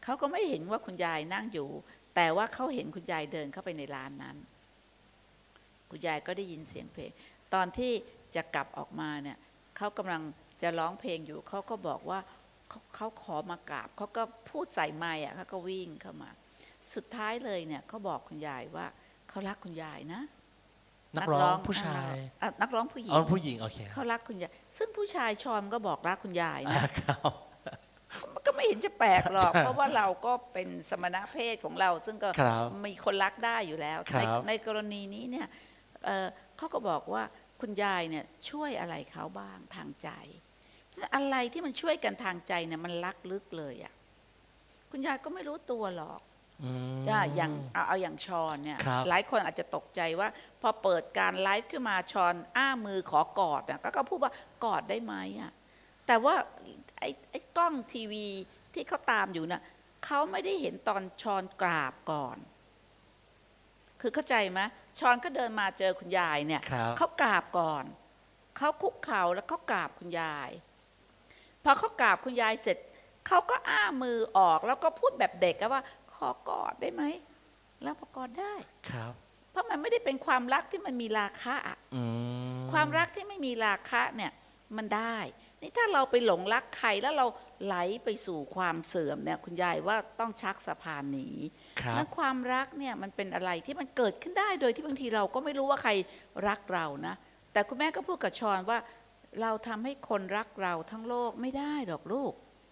เขาก็ไม่เห็นว่าคุณยายนั่งอยู่แต่ว่าเขาเห็นคุณยายเดินเข้าไปในร้านนั้นคุณยายก็ได้ยินเสียงเพลงตอนที่จะกลับออกมาเนี่ยเขากำลังจะร้องเพลงอยู่เขาก็บอกว่าเขาขอมากราบเขาก็พูดใส่ไมค์อ่ะเขาก็วิ่งเข้ามาสุดท้ายเลยเนี่ยเขาบอกคุณยายว่าเขารักคุณยายนะนักร้องผู้ชายนักร้องผู้หญิงผู้หญิงโอเคเขารักคุณยายซึ่งผู้ชายชอนก็บอกรักคุณยายนะมันก็ไม่เห็นจะแปลกหรอกเพราะว่าเราก็เป็นสมณเพศของเราซึ่งก็มีคนรักได้อยู่แล้วในกรณีนี้เนี่ยเขาก็บอกว่าคุณยายเนี่ยช่วยอะไรเขาบ้างทางใจอะไรที่มันช่วยกันทางใจเนี่ยมันลักลึกเลยอ่ะคุณยายก็ไม่รู้ตัวหรอกอย่างเอาอย่างชอนเนี่ยหลายคนอาจจะตกใจว่าพอเปิดการไลฟ์ขึ้นมาชอนอ้ามือขอกอดอ่ะก็พูดว่ากอดได้ไหมอ่ะแต่ว่าไอ้กล้องทีวีที่เขาตามอยู่น่ะเขาไม่ได้เห็นตอนชอนกราบก่อนคือเข้าใจไหมชอนก็เดินมาเจอคุณยายเนี่ยเขากราบก่อนเขาคุกเข่าแล้วเขากราบคุณยายพอเขากราบคุณยายเสร็จเขาก็อ้ามือออกแล้วก็พูดแบบเด็กว่าขอกอดได้ไหมแล้วพอกอดได้ครับเพราะมันไม่ได้เป็นความรักที่มันมีราคะความรักที่ไม่มีราคะเนี่ยมันได้นี่ถ้าเราไปหลงรักใครแล้วเราไหลไปสู่ความเสื่อมเนี่ยคุณยายว่าต้องชักสะพานหนีและความรักเนี่ยมันเป็นอะไรที่มันเกิดขึ้นได้โดยที่บางทีเราก็ไม่รู้ว่าใครรักเรานะแต่คุณแม่ก็พูดกับชอนว่าเราทำให้คนรักเราทั้งโลกไม่ได้หรอกลูก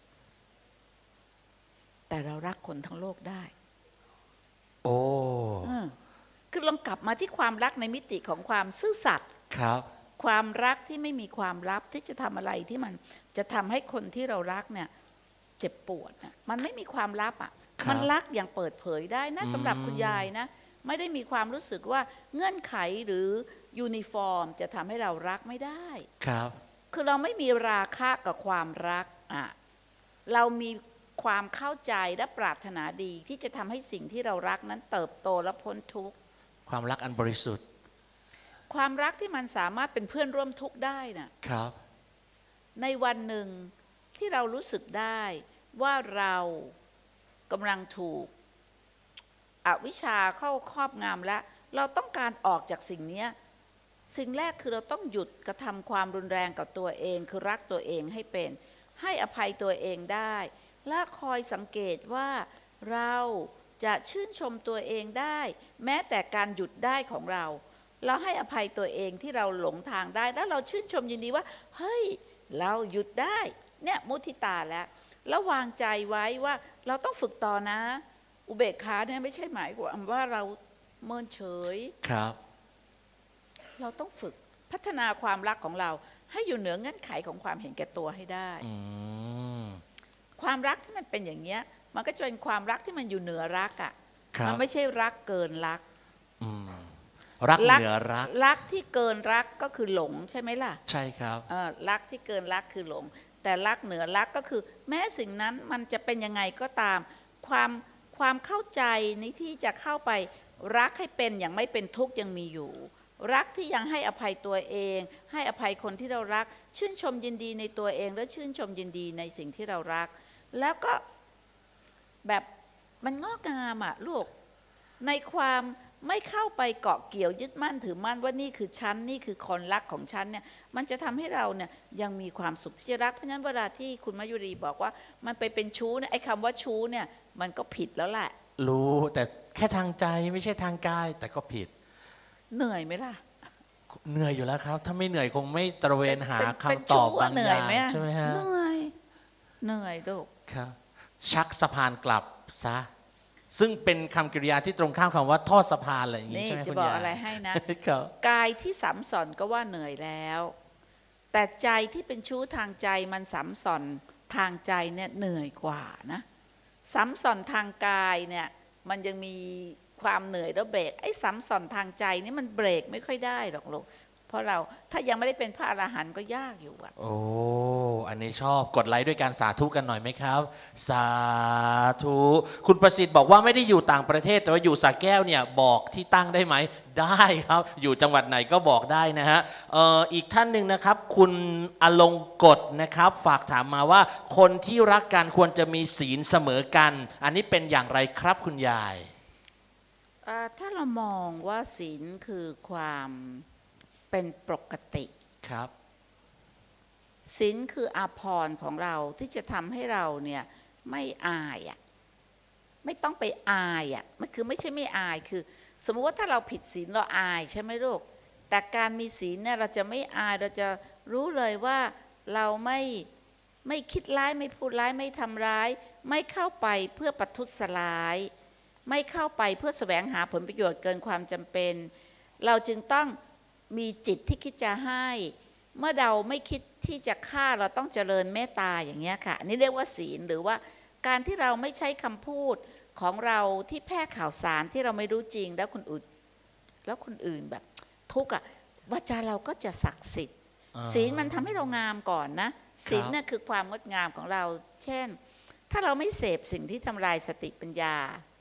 แต่เรารักคนทั้งโลกได้โอ้คือลองกลับมาที่ความรักในมิติของความซื่อสัตย์ครับความรักที่ไม่มีความลับที่จะทำอะไรที่มันจะทำให้คนที่เรารักเนี่ยเจ็บปวดนะมันไม่มีความลับอ่ะมันรักอย่างเปิดเผยได้นะสำหรับคุณยายนะไม่ได้มีความรู้สึกว่าเงื่อนไขหรือยูนิฟอร์มจะทำให้เรารักไม่ได้ครับคือเราไม่มีราคะกับความรักอ่ะเรามีความเข้าใจและปรารถนาดีที่จะทำให้สิ่งที่เรารักนั้นเติบโตและพ้นทุกข์ความรักอันบริสุทธิ์ความรักที่มันสามารถเป็นเพื่อนร่วมทุกข์ได้นะครับในวันหนึ่งที่เรารู้สึกได้ว่าเรากำลังถูกอวิชชาเข้าครอบงำและเราต้องการออกจากสิ่งนี้สิ่งแรกคือเราต้องหยุดกระทำความรุนแรงกับตัวเองคือรักตัวเองให้เป็นให้อภัยตัวเองได้และคอยสังเกตว่าเราจะชื่นชมตัวเองได้แม้แต่การหยุดได้ของเราให้อภัยตัวเองที่เราหลงทางได้แล้วเราชื่นชมยินดีว่าเฮ้ยเราหยุดได้เนี่ยมุทิตาแล้ววางใจไว้ว่าเราต้องฝึกต่อนะอุเบกขาเนี่ยไม่ใช่หมายความว่าเราเมินเฉยครับเราต้องฝึกพัฒนาความรักของเราให้อยู่เหนือเงื่อนไขของความเห็นแก่ตัวให้ได้ความรักที่มันเป็นอย่างเงี้ยมันก็จะเป็นความรักที่มันอยู่เหนือรักอ่ะมันไม่ใช่รักเกินรักรักเหนือรักที่เกินรักก็คือหลงใช่ไหมล่ะใช่ครับรักที่เกินรักคือหลงแต่รักเหนือรักก็คือแม้สิ่งนั้นมันจะเป็นยังไงก็ตามความเข้าใจนี้ที่จะเข้าไปรักให้เป็นอย่างไม่เป็นทุกข์ยังมีอยู่รักที่ยังให้อภัยตัวเองให้อภัยคนที่เรารักชื่นชมยินดีในตัวเองและชื่นชมยินดีในสิ่งที่เรารักแล้วก็แบบมันงอกงามอ่ะลูกในความไม่เข้าไปเกาะเกี่ยวยึดมั่นถือมั่นว่านี่คือฉันนี่คือคนรักของฉันเนี่ยมันจะทำให้เราเนี่ยยังมีความสุขที่จะรักเพราะฉะนั้นเวลาที่คุณมายุรีบอกว่ามันไปเป็นชู้เนี่ยไอ้คำว่าชู้เนี่ยมันก็ผิดแล้วแหละรู้แต่แค่ทางใจไม่ใช่ทางกายแต่ก็ผิดเหนื่อยไหมล่ะเหนื่อยอยู่แล้วครับถ้าไม่เหนื่อยคงไม่ตระเวนหาคำตอบบางอย่างใช่ไหมฮะเหนื่อยลูกครับชักสะพานกลับซะซึ่งเป็นคำกริยาที่ตรงข้ามคำว่าทอดสะพานอะไรอย่างนี้ใช่ไหมคุณยายจะบอกอะไรให้นะกายที่สัมสอนก็ว่าเหนื่อยแล้วแต่ใจที่เป็นชู้ทางใจมันสัมสอนทางใจเนี่ยเหนื่อยกว่านะสัมสอนทางกายเนี่ยมันยังมีความเหนื่อยแล้วเบรกไอ้สัมสอนทางใจนี่มันเบรกไม่ค่อยได้หรอกลูกเพราะเราถ้ายังไม่ได้เป็นพระอรหันต์ก็ยากอยู่อะโอ้อันนี้ชอบกดไลค์ด้วยการสาธุกันหน่อยไหมครับสาธุคุณประสิทธิ์บอกว่าไม่ได้อยู่ต่างประเทศแต่ว่าอยู่สระแก้วเนี่ยบอกที่ตั้งได้ไหมได้ครับอยู่จังหวัดไหนก็บอกได้นะฮะอีกท่านหนึ่งนะครับคุณอลงกฎนะครับฝากถามมาว่าคนที่รักกันควรจะมีศีลเสมอกันอันนี้เป็นอย่างไรครับคุณยายถ้าเรามองว่าศีลคือความเป็นปกติครับศีลคืออาภรณ์ของเราที่จะทำให้เราเนี่ยไม่อายอ่ะไม่ต้องไปอายอ่ะมันคือไม่ใช่ไม่อายคือสมมติว่าถ้าเราผิดศีลเราอายใช่ไหมลูกแต่การมีศีลเนี่ยเราจะไม่อายเราจะรู้เลยว่าเราไม่คิดร้ายไม่พูดร้ายไม่ทำร้ายไม่เข้าไปเพื่อประทุษร้ายไม่เข้าไปเพื่อแสวงหาผลประโยชน์เกินความจำเป็นเราจึงต้องมีจิตที่คิดจะให้เมื่อเราไม่คิดที่จะฆ่าเราต้องเจริญเมตตาอย่างเงี้ยค่ะนี่เรียกว่าศีลหรือว่าการที่เราไม่ใช้คำพูดของเราที่แพร่ข่าวสารที่เราไม่รู้จริงแล้วคนอื่นแบบทุกข์อ่ะวาจาเราก็จะศักดิ์สิทธิ์ศีลมันทำให้เรางามก่อนนะศีลน่ะคือความงดงามของเราเช่นถ้าเราไม่เสพสิ่งที่ทำลายสติปัญญา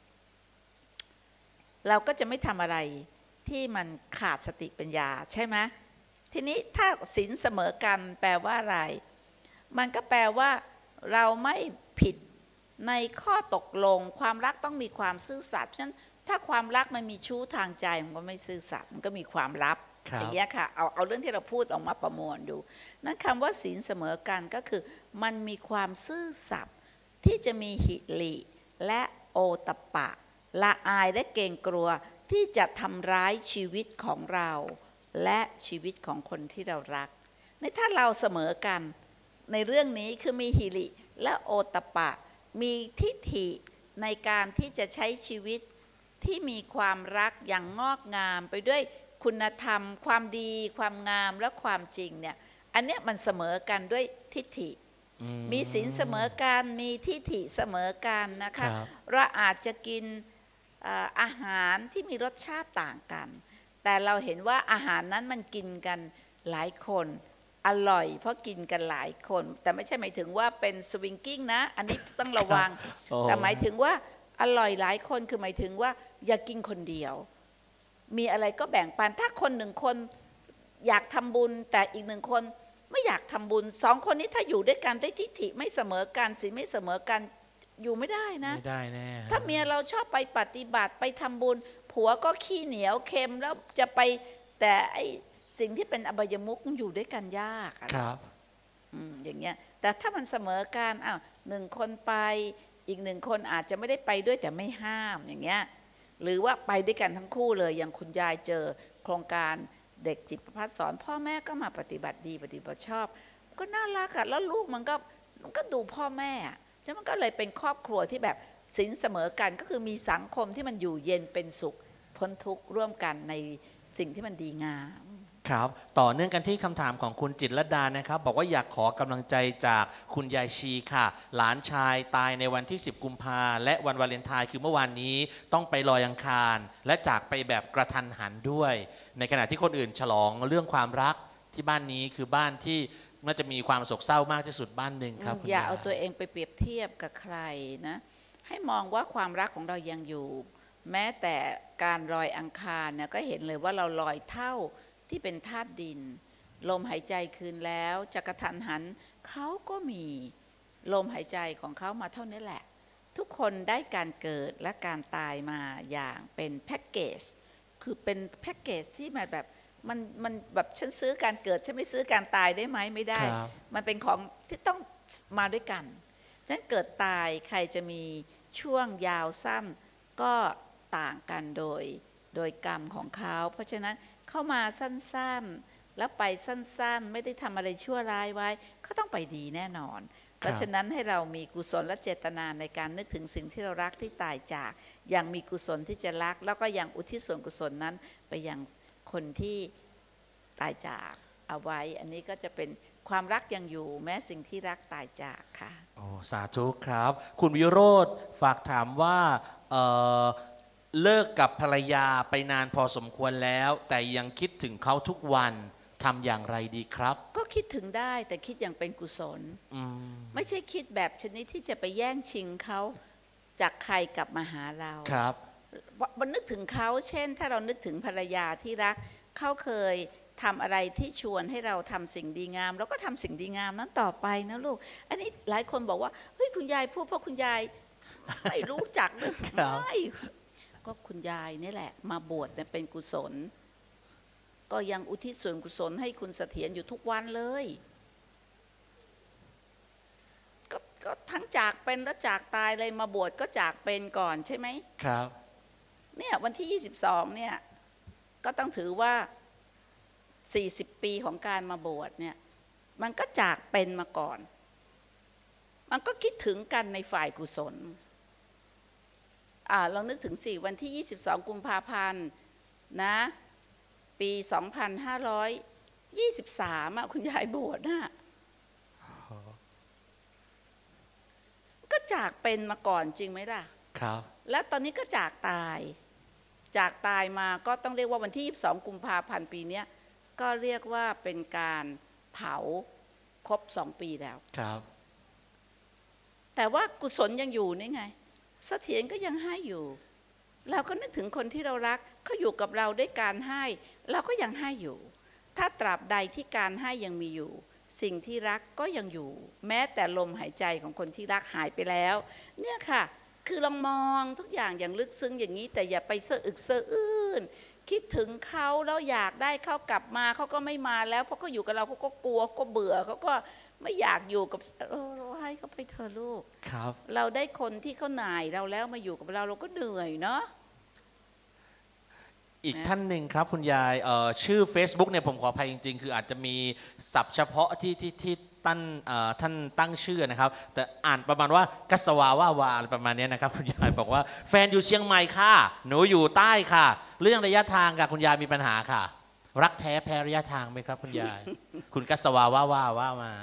เราก็จะไม่ทำอะไรที่มันขาดสติปัญญาใช่ไหมทีนี้ถ้าศีลเสมอกันแปลว่าอะไรมันก็แปลว่าเราไม่ผิดในข้อตกลงความรักต้องมีความซื่อสัตย์ฉะนั้นถ้าความรักมันมีชู้ทางใจมันก็ไม่ซื่อสัตย์มันก็มีความลับอย่างเงี้ยค่ะเอาเรื่องที่เราพูดออกมาประมวลดูนั้นคำว่าศีลเสมอกันก็คือมันมีความซื่อสัตย์ที่จะมีหิริและโอตตัปปะละอายและเกรงกลัวที่จะทำร้ายชีวิตของเราและชีวิตของคนที่เรารักในถ้าเราเสมอกันในเรื่องนี้คือมีหิริและโอตตัปปะมีทิฏฐิในการที่จะใช้ชีวิตที่มีความรักอย่างงอกงามไปด้วยคุณธรรมความดีความงามและความจริงเนี่ยอันเนี้ยมันเสมอกันด้วยทิฏฐิมีศีลเสมอกันมีทิฏฐิเสมอกันนะคะเราอาจจะกินอาหารที่มีรสชาติต่างกันแต่เราเห็นว่าอาหารนั้นมันกินกันหลายคนอร่อยเพราะกินกันหลายคนแต่ไม่ใช่หมายถึงว่าเป็นสวิงกิ้งนะอันนี้ต้องระวังแต่หมายถึงว่าอร่อยหลายคนคือหมายถึงว่าอย่ากินคนเดียวมีอะไรก็แบ่งปันถ้าคนหนึ่งคนอยากทำบุญแต่อีกหนึ่งคนไม่อยากทำบุญสองคนนี้ถ้าอยู่ด้วยกันด้วยทิฏฐิไม่เสมอกันศีลไม่เสมอกันอยู่ไม่ได้นะไม่ได้แน่ถ้าเมียเราชอบไปปฏิบัติไปทำบุญผัวก็ขี้เหนียวเค็มแล้วจะไปแต่ไอสิ่งที่เป็นอบายมุขมันอยู่ด้วยกันยากครับอย่างเงี้ยแต่ถ้ามันเสมอกันหนึ่งคนไปอีกหนึ่งคนอาจจะไม่ได้ไปด้วยแต่ไม่ห้ามอย่างเงี้ยหรือว่าไปด้วยกันทั้งคู่เลยอย่างคุณยายเจอโครงการเด็กจิตประภัสสอนพ่อแม่ก็มาปฏิบัติดีปฏิบัติชอบก็น่ารักแล้วลูกมันก็ดูพ่อแม่แล้วมันก็เลยเป็นครอบครัวที่แบบศีลเสมอกันก็คือมีสังคมที่มันอยู่เย็นเป็นสุขพ้นทุกข์ร่วมกันในสิ่งที่มันดีงามครับต่อเนื่องกันที่คำถามของคุณจิตรลดานะครับบอกว่าอยากขอกำลังใจจากคุณยายชีค่ะหลานชายตายในวันที่10 กุมภาและวันวาเลนไทน์คือเมื่อวานนี้ต้องไปลอยอังคารและจากไปแบบกระทันหันด้วยในขณะที่คนอื่นฉลองเรื่องความรักที่บ้านนี้คือบ้านที่น่าจะมีความโศกเศร้ามากที่สุดบ้านหนึ่งครับอย่าเอาตัวเองไปเปรียบเทียบกับใครนะให้มองว่าความรักของเรายังอยู่แม้แต่การลอยอังคารเนี่ยก็เห็นเลยว่าเราลอยเท่าที่เป็นธาตุดินลมหายใจคืนแล้วจะกระทันหันเขาก็มีลมหายใจของเขามาเท่านี้แหละทุกคนได้การเกิดและการตายมาอย่างเป็นแพ็กเกจคือเป็นแพ็กเกจที่แบบมันแบบฉันซื้อการเกิดฉันไม่ซื้อการตายได้ไหมไม่ได้มันเป็นของที่ต้องมาด้วยกันฉะนั้นเกิดตายใครจะมีช่วงยาวสั้นก็ต่างกันโดยกรรมของเขาเพราะฉะนั้นเข้ามาสั้นๆแล้วไปสั้นๆไม่ได้ทำอะไรชั่วร้ายไว้เขาต้องไปดีแน่นอนเพราะฉะนั้นให้เรามีกุศลและเจตนาในการนึกถึงสิ่งที่เรารักที่ตายจากอย่างมีกุศลที่จะรักแล้วก็ยังอุทิศส่วนกุศลนั้นไปยังคนที่ตายจากเอาไว้อันนี้ก็จะเป็นความรักยังอยู่แม้สิ่งที่รักตายจากค่ะโอ้สาธุครับคุณวิโรธฝากถามว่าเลิกกับภรรยาไปนานพอสมควรแล้วแต่ยังคิดถึงเขาทุกวันทำอย่างไรดีครับก็คิดถึงได้แต่คิดอย่างเป็นกุศลไม่ใช่คิดแบบชนิดที่จะไปแย่งชิงเขาจากใครกลับมาหาเราครับวันนึกถึงเขาเช่นถ้าเรานึกถึงภรรยาที่รักเขาเคยทำอะไรที่ชวนให้เราทำสิ่งดีงามเราก็ทำสิ่งดีงามนั้นต่อไปนะลูกอันนี้หลายคนบอกว่าเฮ้ยคุณยายพูดเพราะคุณยายไม่รู้จักไม่ก็คุณยายนี่แหละมาบวชเนี่ยเป็นกุศลก็ยังอุทิศส่วนกุศลให้คุณเสถียรอยู่ทุกวันเลยก็ทั้งจากเป็นและจากตายเลยมาบวชก็จากเป็นก่อนใช่ไหมครับเนี่ยวันที่22เนี่ยก็ต้องถือว่า40 ปีของการมาบวชเนี่ยมันก็จากเป็นมาก่อนมันก็คิดถึงกันในฝ่ายกุศลเรานึกถึงวันที่22 กุมภาพันธ์นะปี 2523คุณยายบวชนะก็จากเป็นมาก่อนจริงไหมล่ะครับแล้วตอนนี้ก็จากตายมาก็ต้องเรียกว่าวันที่22 กุมภาพันธ์ปีนี้ก็เรียกว่าเป็นการเผาครบ2 ปีแล้วครับแต่ว่ากุศลยังอยู่นี่ไงเสถียรก็ยังให้อยู่เราก็นึกถึงคนที่เรารักเขาอยู่กับเราด้วยการให้เราก็ยังให้อยู่ถ้าตราบใดที่การให้ยังมีอยู่สิ่งที่รักก็ยังอยู่แม้แต่ลมหายใจของคนที่รักหายไปแล้วเนี่ยค่ะคือลองมองทุกอย่างอย่างลึกซึ้งอย่างนี้แต่อย่าไปสะอึกสะอื้นคิดถึงเขาแล้วอยากได้เขากลับมาเขาก็ไม่มาแล้วเพราะเขาอยู่กับเราเขาก็กลัวก็เบื่อเขาก็ไม่อยากอยู่กับเราให้เขาไปเถอะลูกครับเราได้คนที่เขาหน่ายเราแล้วมาอยู่กับเราก็เหนื่อยเนาะอีกท่านหนึ่งครับคุณยายชื่อ Facebook เนี่ยผมขออภัยจริงๆคืออาจจะมีศัพท์เฉพาะที่ท่านตั้งชื่อนะครับแต่อ่านประมาณว่ากัสวาว่าวาประมาณนี้นะครับคุณยายบอกว่าแฟนอยู่เชียงใหม่ค่ะหนูอยู่ใต้ค่ะเรื่องระยะทางค่ะคุณยายมีปัญหาค่ะรักแท้แพ้ระยะทางไหมครับคุณยาย คุณกัสวาว่ามา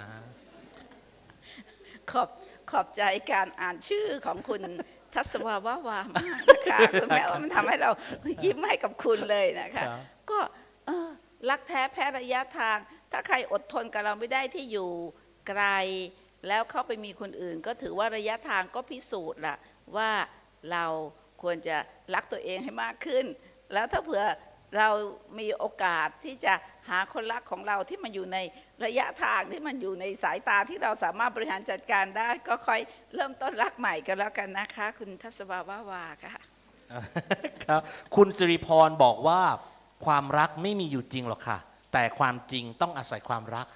ขอบใจการอ่านชื่อของคุณทัศวาวาวามากนะคะคุณแม่ว่ามันทำให้เรายิ้มให้กับคุณเลยนะคะก็รักแท้แพ้ระยะทางถ้าใครอดทนกับเราไม่ได้ที่อยู่ไกลแล้วเข้าไปมีคนอื่นก็ถือว่าระยะทางก็พิสูจน์ละว่าเราควรจะรักตัวเองให้มากขึ้นแล้วถ้าเผื่อเรามีโอกาสที่จะหาคนรักของเราที่มันอยู่ในระยะทางที่มันอยู่ในสายตาที่เราสามารถบริหารจัดการได้ก็ค่อยเริ่มต้นรักใหม่กันแล้วกันนะคะคุณทัศวาวาค่ะครับคุณสิริพรบอกว่าความรักไม่มีอยู่จริงหรอกค่ะแต่ความจริงต้องอาศัยความรัก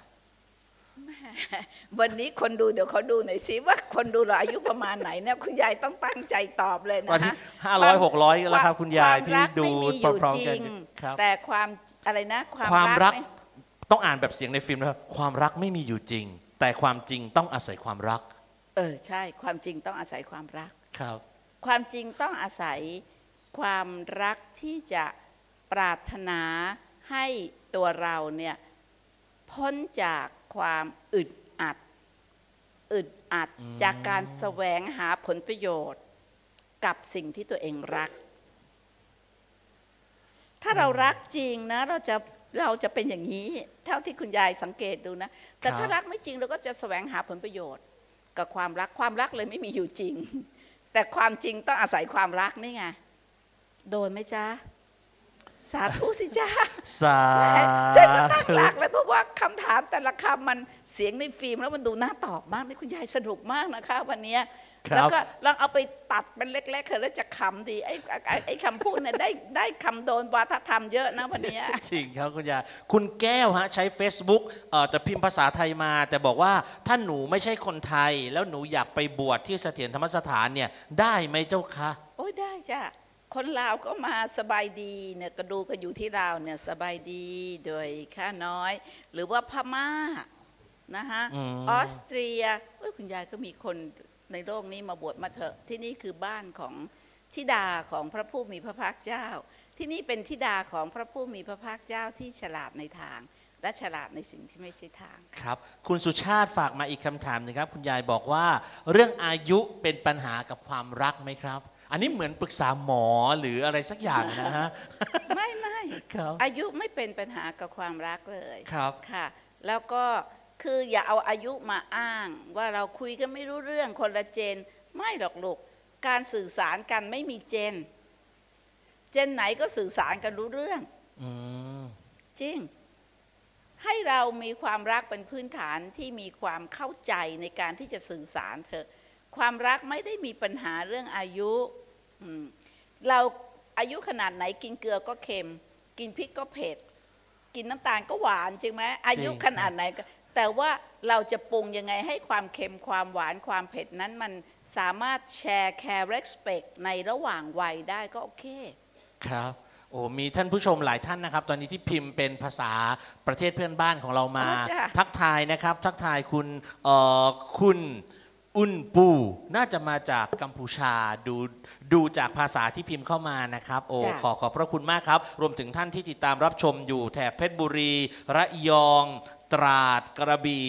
วันนี้คนดูเดี๋ยวเขาดูหน่อยสิว่าคนดูเราอายุประมาณไหนเนี่ยคุณยายต้องตั้งใจตอบเลยนะคะ 500-600แล้วครับคุณยายที่ดูพร้อมๆกันแต่ความอะไรนะความรักต้องอ่านแบบเสียงในฟิล์มนะครับความรักไม่มีอยู่จริงแต่ความจริงต้องอาศัยความรักใช่ความจริงต้องอาศัยความรักครับความจริงต้องอาศัยความรักที่จะปรารถนาให้ตัวเราเนี่ยพ้นจากความอึดอัดจากการแสวงหาผลประโยชน์กับสิ่งที่ตัวเองรักถ้าเรารักจริงนะเราจะเป็นอย่างนี้เท่าที่คุณยายสังเกตดูนะแต่ถ้ารักไม่จริงเราก็จะแสวงหาผลประโยชน์กับความรักเลยไม่มีอยู่จริงแต่ความจริงต้องอาศัยความรักนี่ไงโดนไหมจ๊ะสาธุสิจ้าสาธุก็ตั้งหลักเลยเพราะว่าคำถามแต่ละคำมันเสียงในฟิล์มแล้วมันดูน่าตอบมากนี่คุณยายสนุกมากนะคะวันนี้แล้วก็ลองเอาไปตัดเป็นเล็กๆแล้วจะขำดีไอ้คำพูดเนี่ยได้คำโดนวาทธรรมเยอะนะวันนี้จริงครับคุณยายคุณแก้วฮะใช้ Facebook แต่พิมพ์ภาษาไทยมาแต่บอกว่าถ้าหนูไม่ใช่คนไทยแล้วหนูอยากไปบวชที่เสถียรธรรมสถานเนี่ยได้ไหมเจ้าคะโอ้ยได้จ้ะคนลาวก็มาสบายดีเนี่ยก็ดูกันอยู่ที่ลาวเนี่ยสบายดีโดยค่าน้อยหรือว่าพม่านะคะออสเตรียคุณยายก็มีคนในโลกนี้มาบวชมาเถอะที่นี่คือบ้านของธิดาของพระผู้มีพระภาคเจ้าที่นี่เป็นธิดาของพระผู้มีพระภาคเจ้าที่ฉลาดในทางและฉลาดในสิ่งที่ไม่ใช่ทางครับคุณสุชาติฝากมาอีกคำถามหนึ่งครับคุณยายบอกว่าเรื่องอายุเป็นปัญหากับความรักไหมครับอันนี้เหมือนปรึกษาหมอหรืออะไรสักอย่างนะฮะไม่ครับอายุไม่เป็นปัญหากับความรักเลยครับค่ะ แล้วก็คืออย่าเอาอายุมาอ้างว่าเราคุยกันไม่รู้เรื่องคนละเจนไม่หรอกลูกการสื่อสารกันไม่มีเจนไหนก็สื่อสารกันรู้เรื่องจริงให้เรามีความรักเป็นพื้นฐานที่มีความเข้าใจในการที่จะสื่อสารเถอะความรักไม่ได้มีปัญหาเรื่องอายุเราอายุขนาดไหนกินเกลือก็เค็มกินพริกก็เผ็ดกินน้ำตาลก็หวานจริงไหมอายุขนาดไหนแต่ว่าเราจะปรุงยังไงให้ความเค็มความหวานความเผ็ดนั้นมันสามารถแชร์แคร์เรสเปคในระหว่างวัยได้ก็โอเคครับโอ้มีท่านผู้ชมหลายท่านนะครับตอนนี้ที่พิมพ์เป็นภาษาประเทศเพื่อนบ้านของเรามาทักทายนะครับทักทายคุณอุนปูน่าจะมาจากกัมพูชาดูจากภาษาที่พิมพ์เข้ามานะครับโอ้ขอบพระคุณมากครับรวมถึงท่านที่ติดตามรับชมอยู่แถบเพชรบุรีระยองตราดกระบี่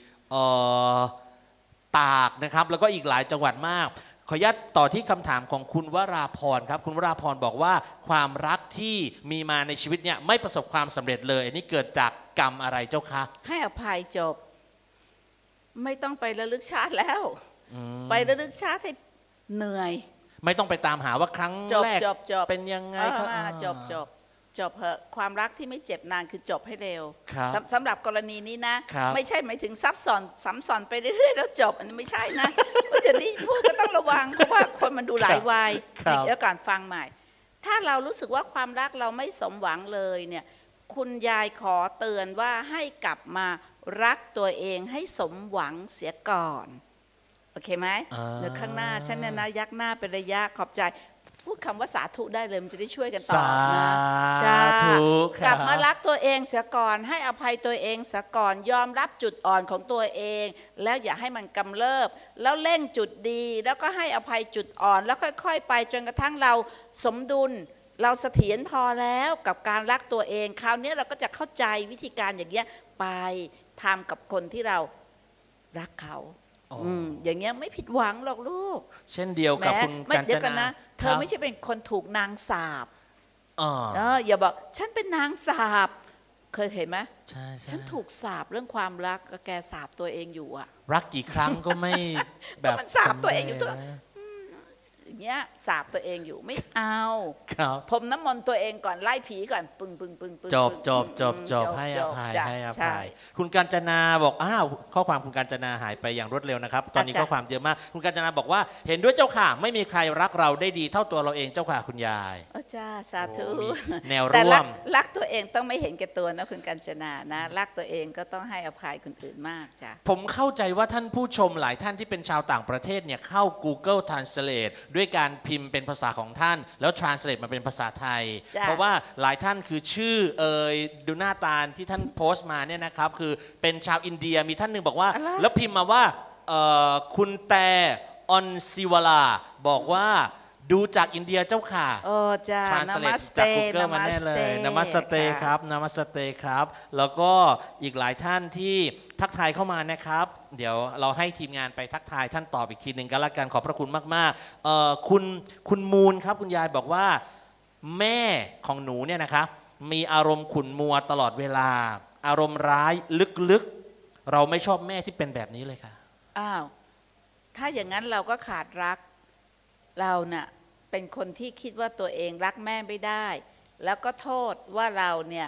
ตากนะครับแล้วก็อีกหลายจังหวัดมากขออนุญาตต่อที่คำถามของคุณวราพรครับคุณวราพรบอกว่าความรักที่มีมาในชีวิตเนี่ยไม่ประสบความสำเร็จเลยอันนี้เกิดจากกรรมอะไรเจ้าคะให้อภัยจบไม่ต้องไประลึกชาติแล้วไประลึกชาติให้เหนื่อยไม่ต้องไปตามหาว่าครั้งแรกเป็นยังไงจบเหอะความรักที่ไม่เจ็บนานคือจบให้เร็วสำหรับกรณีนี้นะไม่ใช่หมายถึงซ้ำซ้อนไปเรื่อยๆแล้วจบอันนี้ไม่ใช่นะเดี๋ยวนี้พูดก็ต้องระวังเพราะว่าคนมันดูหลายวัยแล้วก่อนฟังใหม่ถ้าเรารู้สึกว่าความรักเราไม่สมหวังเลยเนี่ยคุณยายขอเตือนว่าให้กลับมารักตัวเองให้สมหวังเสียก่อนโอเคไหมเดี๋ยวข้างหน้าฉันเนี่ยนะยักหน้าเป็นระยะขอบใจพูดคำว่าสาธุได้เลยมันจะได้ช่วยกันตอบนะจ้ากลับมารักตัวเองเสียก่อนให้อภัยตัวเองเสียก่อนยอมรับจุดอ่อนของตัวเองแล้วอย่าให้มันกำเริบแล้วเร่งจุดดีแล้วก็ให้อภัยจุดอ่อนแล้วค่อยๆไปจนกระทั่งเราสมดุลเราเสถียรพอแล้วกับการรักตัวเองคราวนี้เราก็จะเข้าใจวิธีการอย่างเงี้ยไปทำกับคนที่เรารักเขาอย่างเงี้ยไม่ผิดหวังหรอกลูกเช่นเดียวกับคุณกัญจนาเธอไม่ใช่เป็นคนถูกนางสาปอย่าบอกฉันเป็นนางสาปเคยเห็นไหมใช่ฉันถูกสาปเรื่องความรักแกสาปตัวเองอยู่อะรักกี่ครั้งก็ไม่แบบมันสาปตัวเองอยู่ตัวอย่างเงี้ยสาบตัวเองอยู่ไม่เอาพรมน้ำมนต์ตัวเองก่อนไล่ผีก่อนปึ้งจบให้อภัยคุณกัญจนาบอกอ้าวข้อความคุณกัญจนาหายไปอย่างรวดเร็วนะครับตอนนี้ข้อความเยอะมากคุณกัญจนาบอกว่าเห็นด้วยเจ้าค่ะไม่มีใครรักเราได้ดีเท่าตัวเราเองเจ้าค่ะคุณยายจ้าสาธุแนวร่วมรักตัวเองต้องไม่เห็นแก่ตัวนะคุณกัญจนานะรักตัวเองก็ต้องให้อภัยคนอื่นมากจ้ะผมเข้าใจว่าท่านผู้ชมหลายท่านที่เป็นชาวต่างประเทศเนี่ยเข้า Google Translate ด้วยการพิมพ์เป็นภาษาของท่านแล้ว translate มาเป็นภาษาไทยเพราะว่าหลายท่านคือชื่อดูหน้าตาที่ท่านโพสต์มาเนี่ยนะครับคือเป็นชาวอินเดียมีท่านหนึ่งบอกว่าแล้วพิมพ์มาว่าคุณแต่ออนซิวลาบอกว่าดูจากอินเดียเจ้าค่ะจ้า translate จาก Google มาแน่เลยนามัสเตครับนามัสเตครับแล้วก็อีกหลายท่านที่ทักทายเข้ามานะครับเดี๋ยวเราให้ทีมงานไปทักทายท่านตอบอีกทีหนึ่งกันละกันขอบพระคุณมากๆคุณมูลครับคุณยายบอกว่าแม่ของหนูเนี่ยนะคะมีอารมณ์ขุ่นมัวตลอดเวลาอารมณ์ร้ายลึกๆเราไม่ชอบแม่ที่เป็นแบบนี้เลยค่ะอ้าวถ้าอย่างนั้นเราก็ขาดรักเราเนี่ยเป็นคนที่คิดว่าตัวเองรักแม่ไม่ได้แล้วก็โทษว่าเราเนี่ย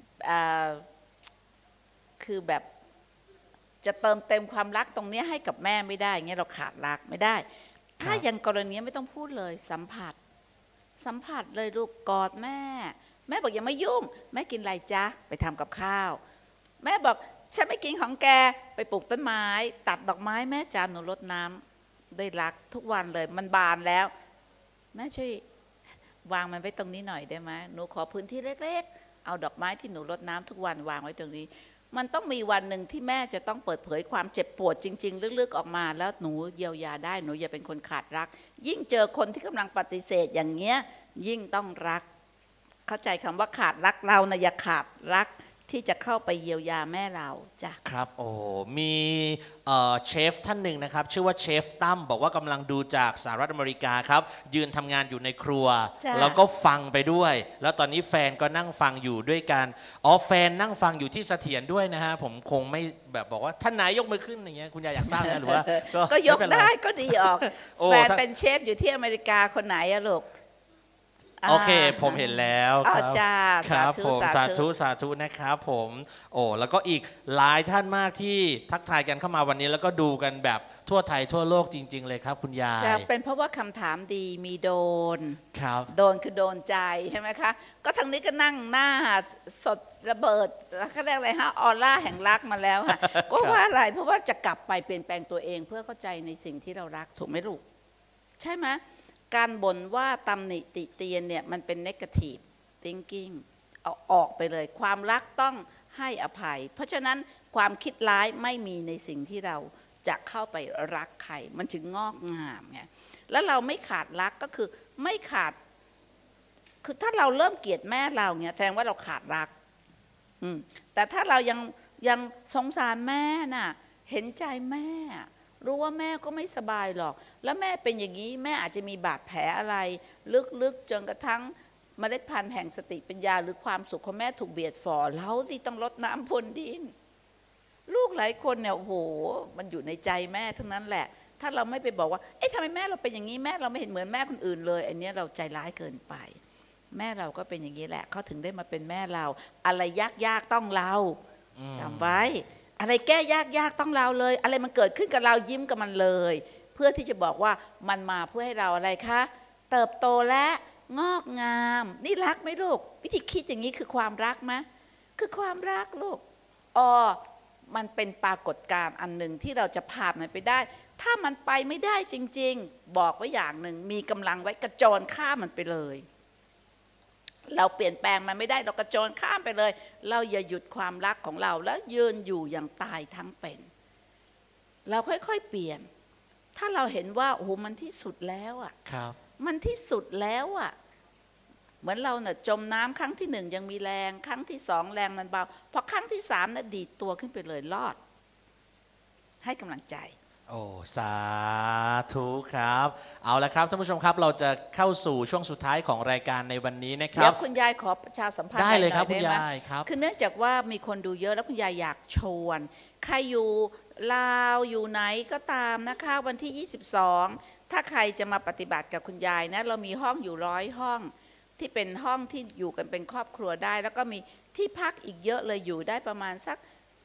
คือแบบจะเติมเต็มความรักตรงนี้ให้กับแม่ไม่ได้เงี้ยเราขาดรักไม่ได้ถ้าอย่างกรณีไม่ต้องพูดเลยสัมผัสเลยลูกกอดแม่บอกอย่ามายุ่งแม่กินอะไรจ๊ะไปทำกับข้าวแม่บอกฉันไม่กินของแกไปปลูกต้นไม้ตัดดอกไม้แม่จ๋าหนูรดน้ำด้วยรักทุกวันเลยมันบานแล้วแม่ช่วยวางมันไว้ตรงนี้หน่อยได้ไหมหนูขอพื้นที่เล็กๆเอาดอกไม้ที่หนูรดน้ำทุกวันวางไว้ตรงนี้มันต้องมีวันหนึ่งที่แม่จะต้องเปิดเผยความเจ็บปวดจริงๆลึกๆออกมาแล้วหนูเยียวยาได้หนูอย่าเป็นคนขาดรักยิ่งเจอคนที่กำลังปฏิเสธอย่างเงี้ยยิ่งต้องรักเข้าใจคำว่าขาดรักเรานะอย่าขาดรักที่จะเข้าไปเยียวยาแม่เราจ้ะครับโอ้มีเชฟท่านหนึ่งนะครับชื่อว่าเชฟตั้มบอกว่ากำลังดูจากสหรัฐอเมริกาครับยืนทำงานอยู่ในครัวแล้วก็ฟังไปด้วยแล้วตอนนี้แฟนก็นั่งฟังอยู่ด้วยกันแฟนนั่งฟังอยู่ที่เสถียรด้วยนะฮะผมคงไม่แบบบอกว่าท่านไหนยกมือขึ้นอย่างเงี้ยคุณยายอยากทราบนะหรือว่าก็ยกได้ก็ดีออกแฟนเป็นเชฟอยู่ที่อเมริกาคนไหนอะลูกโอเคผมเห็นแล้วครับผมสาธุนะครับผมแล้วก็อีกหลายท่านมากที่ทักทายกันเข้ามาวันนี้แล้วก็ดูกันแบบทั่วไทยทั่วโลกจริงๆเลยครับคุณยายจะเป็นเพราะว่าคำถามดีมีโดนครับโดนคือโดนใจใช่ไหมคะก็ทางนี้ก็นั่งหน้าสดระเบิดเขาเรียกอะไรฮะออร่าแห่งรักมาแล้วค่ะก็ว่าอะไรเพราะว่าจะกลับไปเปลี่ยนแปลงตัวเองเพื่อเข้าใจในสิ่งที่เรารักถูกไหมลูกใช่ไหมการบ่นว่าตำหนิติเตียนเนี่ยมันเป็น negative thinking เอาออกไปเลยความรักต้องให้อภัยเพราะฉะนั้นความคิดร้ายไม่มีในสิ่งที่เราจะเข้าไปรักใครมันจึงงอกงามไงแล้วเราไม่ขาดรักก็คือไม่ขาดคือถ้าเราเริ่มเกลียดแม่เราเนี่ยแสดงว่าเราขาดรักแต่ถ้าเรายังสงสารแม่น่ะเห็นใจแม่รู้ว่าแม่ก็ไม่สบายหรอกแล้วแม่เป็นอย่างนี้แม่อาจจะมีบาดแผลอะไรลึกๆจนกระทั่งเมล็ดพันธุ์แห่งสติปัญญาหรือความสุขของแม่ถูกเบียดฝ่อเราสิต้องลดน้ำพรวนดินลูกหลายคนเนี่ยโอ้โหมันอยู่ในใจแม่ทั้งนั้นแหละถ้าเราไม่ไปบอกว่าเอ๊ะทำไมแม่เราเป็นอย่างนี้แม่เราไม่เห็นเหมือนแม่คนอื่นเลยอันนี้เราใจร้ายเกินไปแม่เราก็เป็นอย่างนี้แหละเขาถึงได้มาเป็นแม่เราอะไรยากๆต้องเราจำไว้อะไรแก้ยากต้องเราเลยอะไรมันเกิดขึ้นกับเรายิ้มกับมันเลยเพื่อที่จะบอกว่ามันมาเพื่อให้เราอะไรคะเติบโตและงอกงามนี่รักไหมลูกวิธีคิดอย่างนี้คือความรักไหมคือความรักลูกมันเป็นปรากฏการณ์อันหนึ่งที่เราจะผ่านมันไปได้ถ้ามันไปไม่ได้จริงๆบอกไว้อย่างหนึ่งมีกำลังไว้กระโจนข้ามมันไปเลยเราเปลี่ยนแปลงมันไม่ได้เรากระโจนข้ามไปเลยเราอย่าหยุดความรักของเราแล้วยืนอยู่อย่างตายทั้งเป็นเราค่อยๆเปลี่ยนถ้าเราเห็นว่าโอ้โหมันที่สุดแล้วอ่ะมันที่สุดแล้วอ่ะเหมือนเราเนี่ยจมน้ำครั้งที่1ยังมีแรงครั้งที่2แรงมันเบาพอครั้งที่3น่ะดีดตัวขึ้นไปเลยรอดให้กำลังใจสาธุครับเอาละครับท่านผู้ชมครับเราจะเข้าสู่ช่วงสุดท้ายของรายการในวันนี้นะครับเดี๋ยวคุณยายขอประชาสัมพันธ์ได้เลยครับคุณยายครับคือเนื่องจากว่ามีคนดูเยอะแล้วคุณยายอยากชวนใครอยู่ลาวอยู่ไหนก็ตามนะคะวันที่22ถ้าใครจะมาปฏิบัติกับคุณยายนะเรามีห้องอยู่100ห้องที่เป็นห้องที่อยู่กันเป็นครอบครัวได้แล้วก็มีที่พักอีกเยอะเลยอยู่ได้ประมาณสัก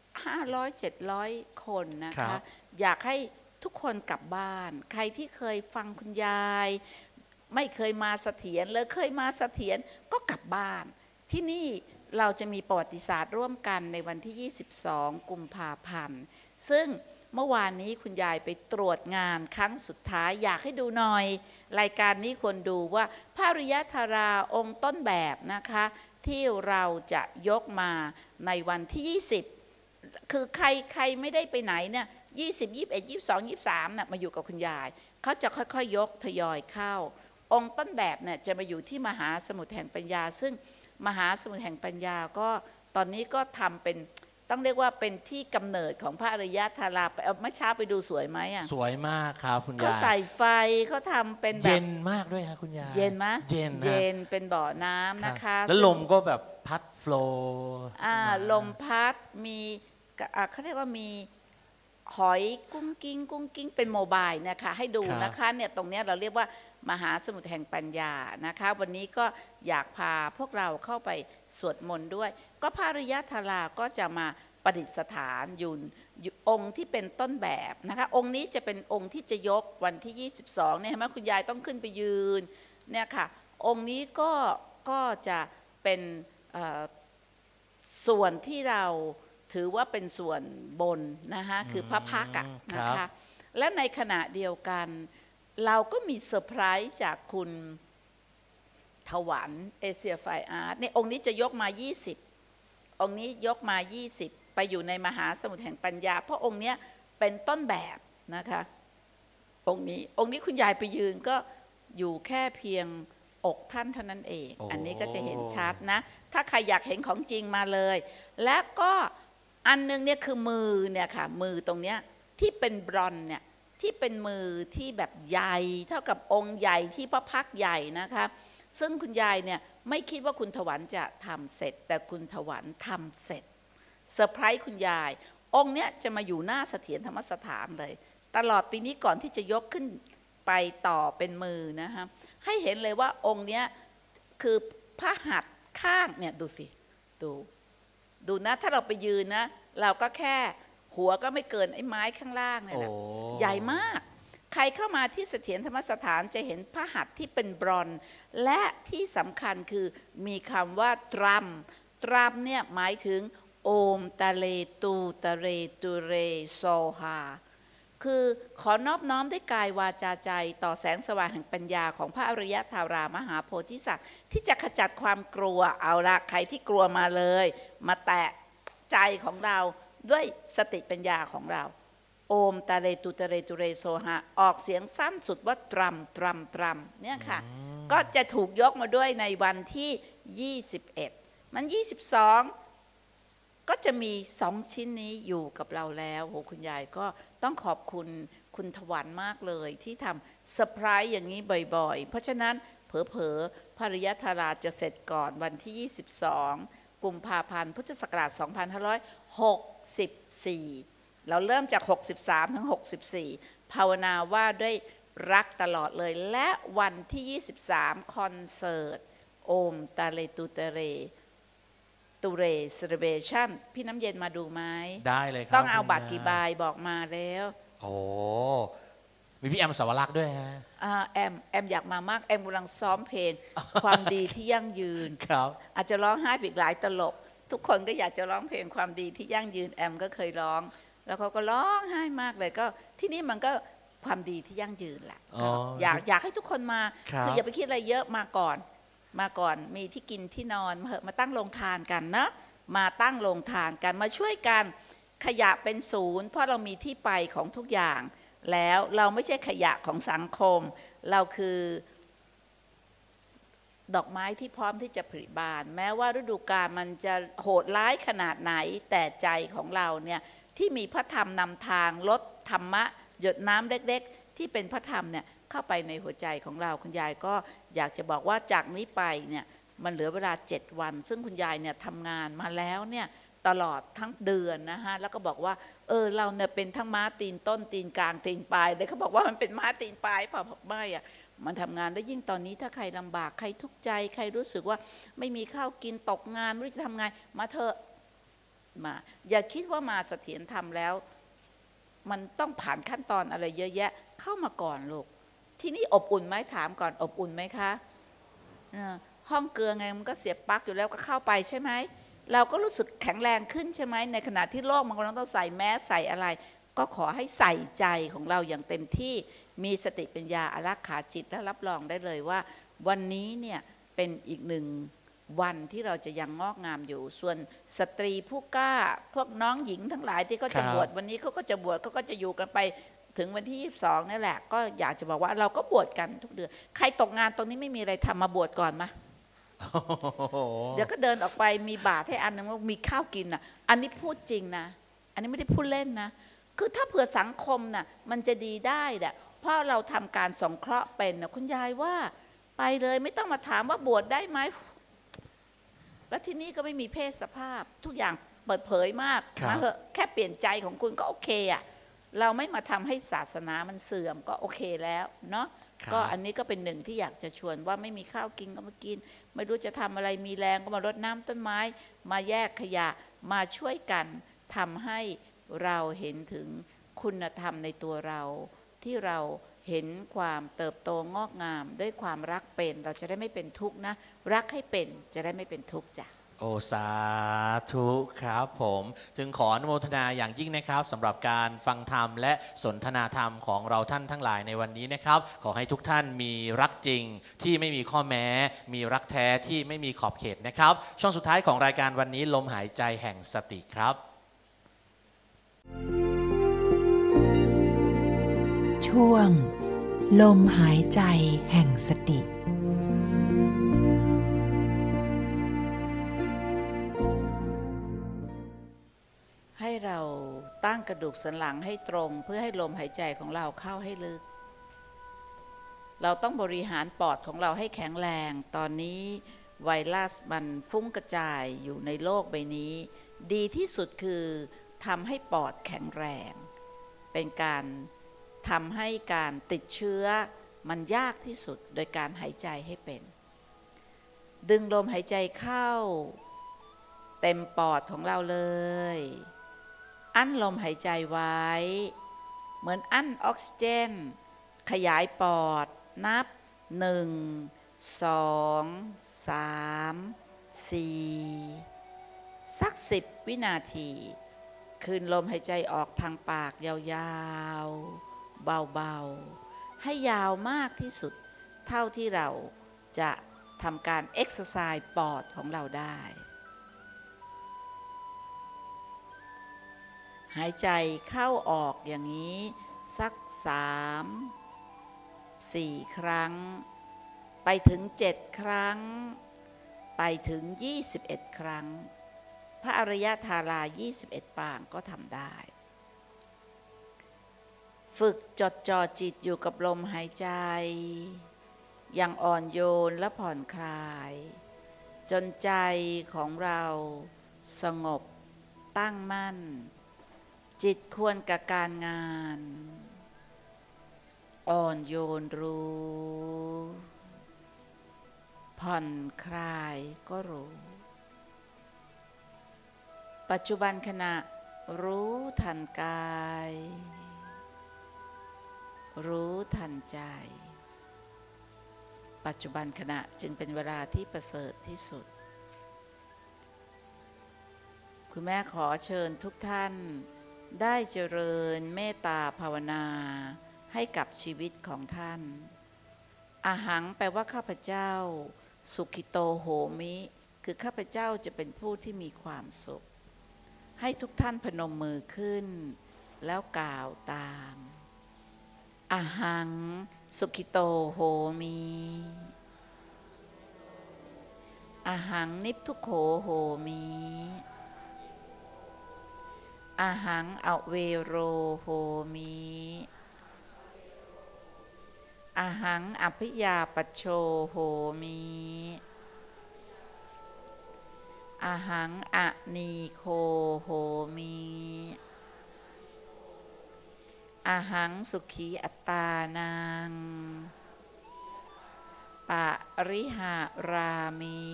500-700 คนนะคะอยากให้ทุกคนกลับบ้านใครที่เคยฟังคุณยายไม่เคยมาเสถียรเลยเคยมาเสถียรก็กลับบ้านที่นี่เราจะมีประวัติศาสตร์ร่วมกันในวันที่22กุมภาพันธ์ซึ่งเมื่อวานนี้คุณยายไปตรวจงานครั้งสุดท้ายอยากให้ดูหน่อยรายการนี้ควรดูว่าพระอริยธาราองค์ต้นแบบนะคะที่เราจะยกมาในวันที่20คือใครไม่ได้ไปไหนเนี่ย20 21 22 23น่ะมาอยู่กับคุณยายเขาจะค่อยๆยกทยอยเข้าองค์ต้นแบบเนี่ยจะมาอยู่ที่มหาสมุทรแห่งปัญญาซึ่งมหาสมุทรแห่งปัญญาก็ตอนนี้ก็ทำเป็นต้องเรียกว่าเป็นที่กำเนิดของพระอริยธาราไปเมื่อเช้าไปดูสวยไหมอ่ะสวยมากครับคุณยายเขาใส่ไฟเขาทำเป็นแบบเย็นมากด้วยครับคุณยายเย็นไหมเย็นเป็นบ่อน้ำนะคะแล้วลมก็แบบพัดโฟลว์ลมพัดมีเขาเรียกว่ามีหอยกุ้งกิ้งเป็นโมบายนะคะให้ดูนะคะเนี่ยตรงนี้เราเรียกว่ามหาสมุทรแห่งปัญญานะคะวันนี้ก็อยากพาพวกเราเข้าไปสวดมนต์ด้วยก็พระอริยธาราก็จะมาประดิษฐานอยู่องค์ที่เป็นต้นแบบนะคะองค์นี้จะเป็นองค์ที่จะยกวันที่22เนี่ยเห็นไหมคุณยายต้องขึ้นไปยืนเนี่ยค่ะองค์นี้ก็จะเป็นส่วนที่เราถือว่าเป็นส่วนบนนะคะคือพระพักตร์นะคะและในขณะเดียวกันเราก็มีเซอร์ไพรส์จากคุณถวันเอเชียไฟอาร์ตในองค์นี้จะยกมา20องค์นี้ยกมา20ไปอยู่ในมหาสมุทรแห่งปัญญาเพราะองค์นี้เป็นต้นแบบนะคะองค์นี้คุณยายไปยืนก็อยู่แค่เพียงอกท่านเท่านั้นเองอันนี้ก็จะเห็นชัดนะถ้าใครอยากเห็นของจริงมาเลยและก็อันนึงเนี่ยคือมือเนี่ยค่ะมือตรงเนี้ยที่เป็นบรอนซ์เนี่ยที่เป็นมือที่แบบใหญ่เท่ากับองค์ใหญ่ที่พระพักตร์ใหญ่นะคะซึ่งคุณยายเนี่ยไม่คิดว่าคุณถวันจะทำเสร็จแต่คุณถวันทำเสร็จเซอร์ไพรส์คุณยายองค์เนี้ยจะมาอยู่หน้าเสถียรธรรมสถานเลยตลอดปีนี้ก่อนที่จะยกขึ้นไปต่อเป็นมือนะคะให้เห็นเลยว่าองค์เนี้ยคือพระหัตถ์ข้างเนี่ยดูสิดูนะถ้าเราไปยืนนะเราก็แค่หัวก็ไม่เกินไอ้ไม้ข้างล่างเนี่ยแหละใหญ่มากใครเข้ามาที่เสถียรธรรมสถานจะเห็นพระหัตถ์ที่เป็นบรอนซ์และที่สำคัญคือมีคำว่าตรัมเนี่ยหมายถึงโอมตะเลตูตะเรตุเรโซฮาคือขอนอบน้อมด้วยกายวาจาใจต่อแสงสว่างแห่งปัญญาของพระอริยธารามหาโพธิสัตว์ที่จะขจัดความกลัวเอาละใครที่กลัวมาเลยมาแตะใจของเราด้วยสติปัญญาของเราโอมตะเรตุตะเรตุเรโซฮาออกเสียงสั้นสุดว่าตรัมเนี่ยค่ะก็จะถูกยกมาด้วยในวันที่21มัน22ก็จะมี2ชิ้นนี้อยู่กับเราแล้วโหคุณยายก็ต้องขอบคุณคุณถวันมากเลยที่ทำเซอร์ไพรส์อย่างนี้บ่อยๆเพราะฉะนั้นเผลอๆภริยธาราจะเสร็จก่อนวันที่22กุมภาพันธ์พุทธศักราช2564เราเริ่มจาก63ถึง64ภาวนาว่าด้วยรักตลอดเลยและวันที่23คอนเสิร์ตโอมตะเลตุเตเรตุเรเซเลเบชั่นพี่น้ำเย็นมาดูไหมได้เลยครับต้องเอาบัตรกี่ใบบอกมาแล้วโอ้มีพี่แอมสาวรักษ์ด้วยฮะแอมอยากมามากแอมกำลังซ้อมเพลง ความดีที่ยั่งยืนครับอาจจะร้องไห้อีกหลายตลบทุกคนก็อยากจะร้องเพลงความดีที่ยั่งยืนแอมก็เคยร้องแล้วเขาก็ร้องไห้มากเลยก็ที่นี่มันก็ความดีที่ยั่งยืนแหละอยากให้ทุกคนมาคืออย่าไปคิดอะไรเยอะมาก่อนมีที่กินที่นอนมาตั้งโรงทานกันนะมาตั้งโรงทานกันมาช่วยกันขยะเป็นศูนย์เพราะเรามีที่ไปของทุกอย่างแล้วเราไม่ใช่ขยะของสังคมเราคือดอกไม้ที่พร้อมที่จะผลิบานแม้ว่าฤดูกาลมันจะโหดร้ายขนาดไหนแต่ใจของเราเนี่ยที่มีพระธรรมนำทางลดธรรมะหยดน้ำเล็กๆที่เป็นพระธรรมเนี่ยเข้าไปในหัวใจของเราคุณยายก็อยากจะบอกว่าจากนี้ไปเนี่ยมันเหลือเวลา7วันซึ่งคุณยายเนี่ยทำงานมาแล้วเนี่ยตลอดทั้งเดือนนะฮะแล้วก็บอกว่าเราเนี่ยเป็นทั้งม้าตีนต้นตีนกลางตีนปลายเลยเขาบอกว่ามันเป็นม้าตีนปลายเปล่าไม่อะมันทำงานได้ยิ่งตอนนี้ถ้าใครลำบากใครทุกข์ใจใครรู้สึกว่าไม่มีข้าวกินตกงานไม่รู้จะทำไงมาเถอะมาอย่าคิดว่ามาเสถียรธรรมแล้วมันต้องผ่านขั้นตอนอะไรเยอะแยะเข้ามาก่อนลูกที่นี่อบอุ่นไหมถามก่อนอบอุ่นไหมคะห้องเกลือไงมันก็เสียบปลั๊กอยู่แล้วก็เข้าไปใช่ไหมเราก็รู้สึกแข็งแรงขึ้นใช่ไหมในขณะที่โลกมันกำลังต้องใส่แมสใส่อะไรก็ขอให้ใส่ใจของเราอย่างเต็มที่มีสติปัญญาอารักขาจิตและรับรองได้เลยว่าวันนี้เนี่ยเป็นอีกหนึ่งวันที่เราจะยังงอกงามอยู่ส่วนสตรีผู้กล้าพวกน้องหญิงทั้งหลายที่เขาจะบวชวันนี้เขาก็จะบวชเขาก็จะอยู่กันไปถึงวันที่22นี่แหละก็อยากจะบอกว่าเราก็บวชกันทุกเดือนใครตกงานตรงนี้ไม่มีอะไรทำมาบวชก่อนมาเดี๋ยวก็เดินออกไปมีบาตรให้อันนึงว่ามีข้าวกินน่ะอันนี้พูดจริงนะอันนี้ไม่ได้พูดเล่นนะคือถ้าเผื่อสังคมน่ะมันจะดีได้แหละเพราะเราทำการสงเคราะห์เป็นนะคุณยายว่าไปเลยไม่ต้องมาถามว่าบวชได้ไหมแล้วที่นี่ก็ไม่มีเพศสภาพทุกอย่างเปิดเผยมากมาเถอะแค่เปลี่ยนใจของคุณก็โอเคอ่ะเราไม่มาทำให้ศาสนามันเสื่อมก็โอเคแล้วเนาะก็อันนี้ก็เป็นหนึ่งที่อยากจะชวนว่าไม่มีข้าวกินก็มากินไม่รู้จะทำอะไรมีแรงก็มารดน้ำต้นไม้มาแยกขยะมาช่วยกันทำให้เราเห็นถึงคุณธรรมในตัวเราที่เราเห็นความเติบโตงอกงามด้วยความรักเป็นเราจะได้ไม่เป็นทุกข์นะรักให้เป็นจะได้ไม่เป็นทุกข์จ้ะโอสาธุครับผมจึงขออนุโมทนาอย่างยิ่งนะครับสำหรับการฟังธรรมและสนทนาธรรมของเราท่านทั้งหลายในวันนี้นะครับขอให้ทุกท่านมีรักจริงที่ไม่มีข้อแม้มีรักแท้ที่ไม่มีขอบเขตนะครับช่วงสุดท้ายของรายการวันนี้ลมหายใจแห่งสติครับช่วงลมหายใจแห่งสติกระดูกสันหลังให้ตรงเพื่อให้ลมหายใจของเราเข้าให้ลึกเราต้องบริหารปอดของเราให้แข็งแรงตอนนี้ไวรัสมันฟุ้งกระจายอยู่ในโลกใบนี้ดีที่สุดคือทำให้ปอดแข็งแรงเป็นการทำให้การติดเชื้อมันยากที่สุดโดยการหายใจให้เป็นดึงลมหายใจเข้าเต็มปอดของเราเลยอั้นลมหายใจไว้เหมือนอั้นออกซิเจนขยายปอดนับ1 2 3 4สัก10 วินาทีคืนลมหายใจออกทางปากยาวๆเบาๆให้ยาวมากที่สุดเท่าที่เราจะทำการเอ็กซ์ไซส์ปอดของเราได้หายใจเข้าออกอย่างนี้สัก3-4 ครั้งไปถึง7 ครั้งไปถึง21 ครั้งพระอริยธารา21 ปางก็ทำได้ฝึกจดจ่อจิตอยู่กับลมหายใจอย่างอ่อนโยนและผ่อนคลายจนใจของเราสงบตั้งมั่นจิตควรกับการงานอ่อนโยนรู้ผ่อนคลายก็รู้ปัจจุบันขณะรู้ทันกายรู้ทันใจปัจจุบันขณะจึงเป็นเวลาที่ประเสริฐที่สุดคุณแม่ขอเชิญทุกท่านได้เจริญเมตตาภาวนาให้กับชีวิตของท่านอาหังแปลว่าข้าพเจ้าสุขิโตโหมิคือข้าพเจ้าจะเป็นผู้ที่มีความสุขให้ทุกท่านพนมมือขึ้นแล้วกล่าวตามอาหังสุขิโตโหมิอาหังนิพทุโขโหมิอาหังอเวโรโหมิอาหังอภิยาปัชโชโหมิอาหังอนีโคโหมิอาหังสุขีอัตตานังปะริหารามิ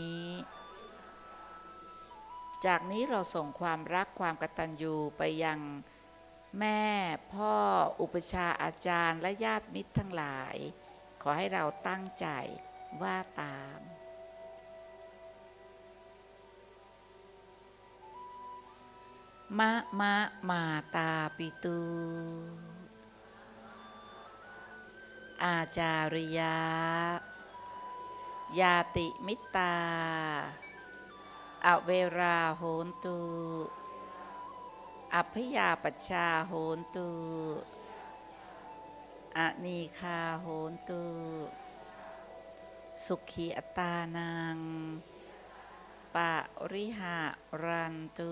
จากนี้เราส่งความรักความกตัญญูไปยังแม่พ่ออุปชาอาจารย์และญาติมิตรทั้งหลายขอให้เราตั้งใจว่าตามมะมาตาปิตูอาจาริยายาติมิตตาอเวราโหนตุอัพยาปัชชาโหนตุอนีคาโหนตุสุขีอัตตานังปะริหารันตุ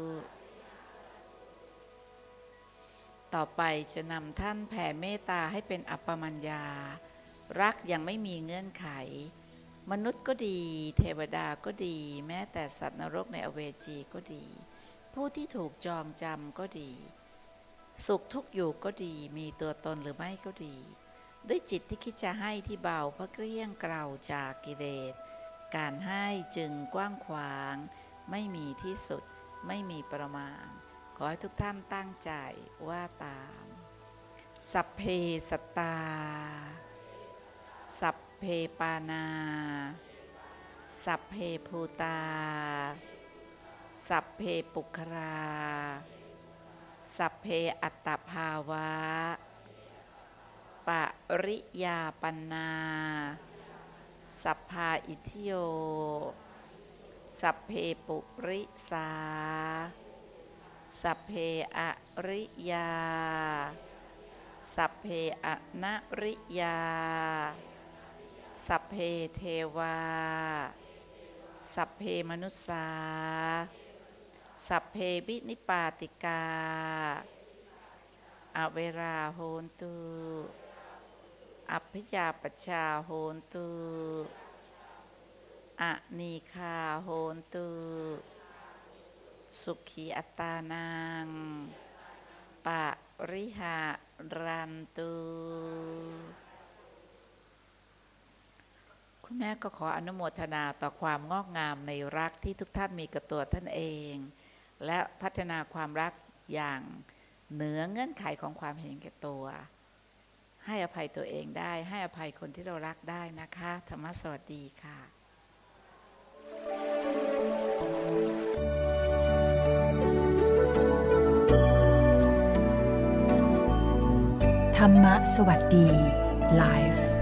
ต่อไปจะนำท่านแผ่เมตตาให้เป็นอัปปมัญญารักยังไม่มีเงื่อนไขมนุษย์ก็ดีเทวดาก็ดีแม้แต่สัตว์นรกในอเวจีก็ดีผู้ที่ถูกจองจำก็ดีสุขทุกข์อยู่ก็ดีมีตัวตนหรือไม่ก็ดีด้วยจิตที่คิดจะให้ที่เบาเพราะเกลี้ยงเกลาจากกิเลสการให้จึงกว้างขวางไม่มีที่สุดไม่มีประมาณขอให้ทุกท่านตั้งใจว่าตามสัพเพสัตตาสัพเพปานาสัพเพภูตาสัพเพปุคราสัพเพอัตตภาวะปริยาปันนาสัพพาอิทิโยสัพเพปุริสาสัพเพอริยาสัพเพอณริยาสัพเพเทวาสัพเพมนุสสาสัพเพวินิปาติกาอเวราโหนตุอัพพยาปชาโหนตุอนีคาโหนตุสุขีอัตตานังปะริหารันตุคุณแม่ก็ขออนุโมทนาต่อความงอกงามในรักที่ทุกท่านมีกับตัวท่านเองและพัฒนาความรักอย่างเหนือเงื่อนไขของความเห็นแก่ตัวให้อภัยตัวเองได้ให้อภัยคนที่เรารักได้นะคะธรรมะสวัสดีค่ะธรรมะสวัสดีไลฟ์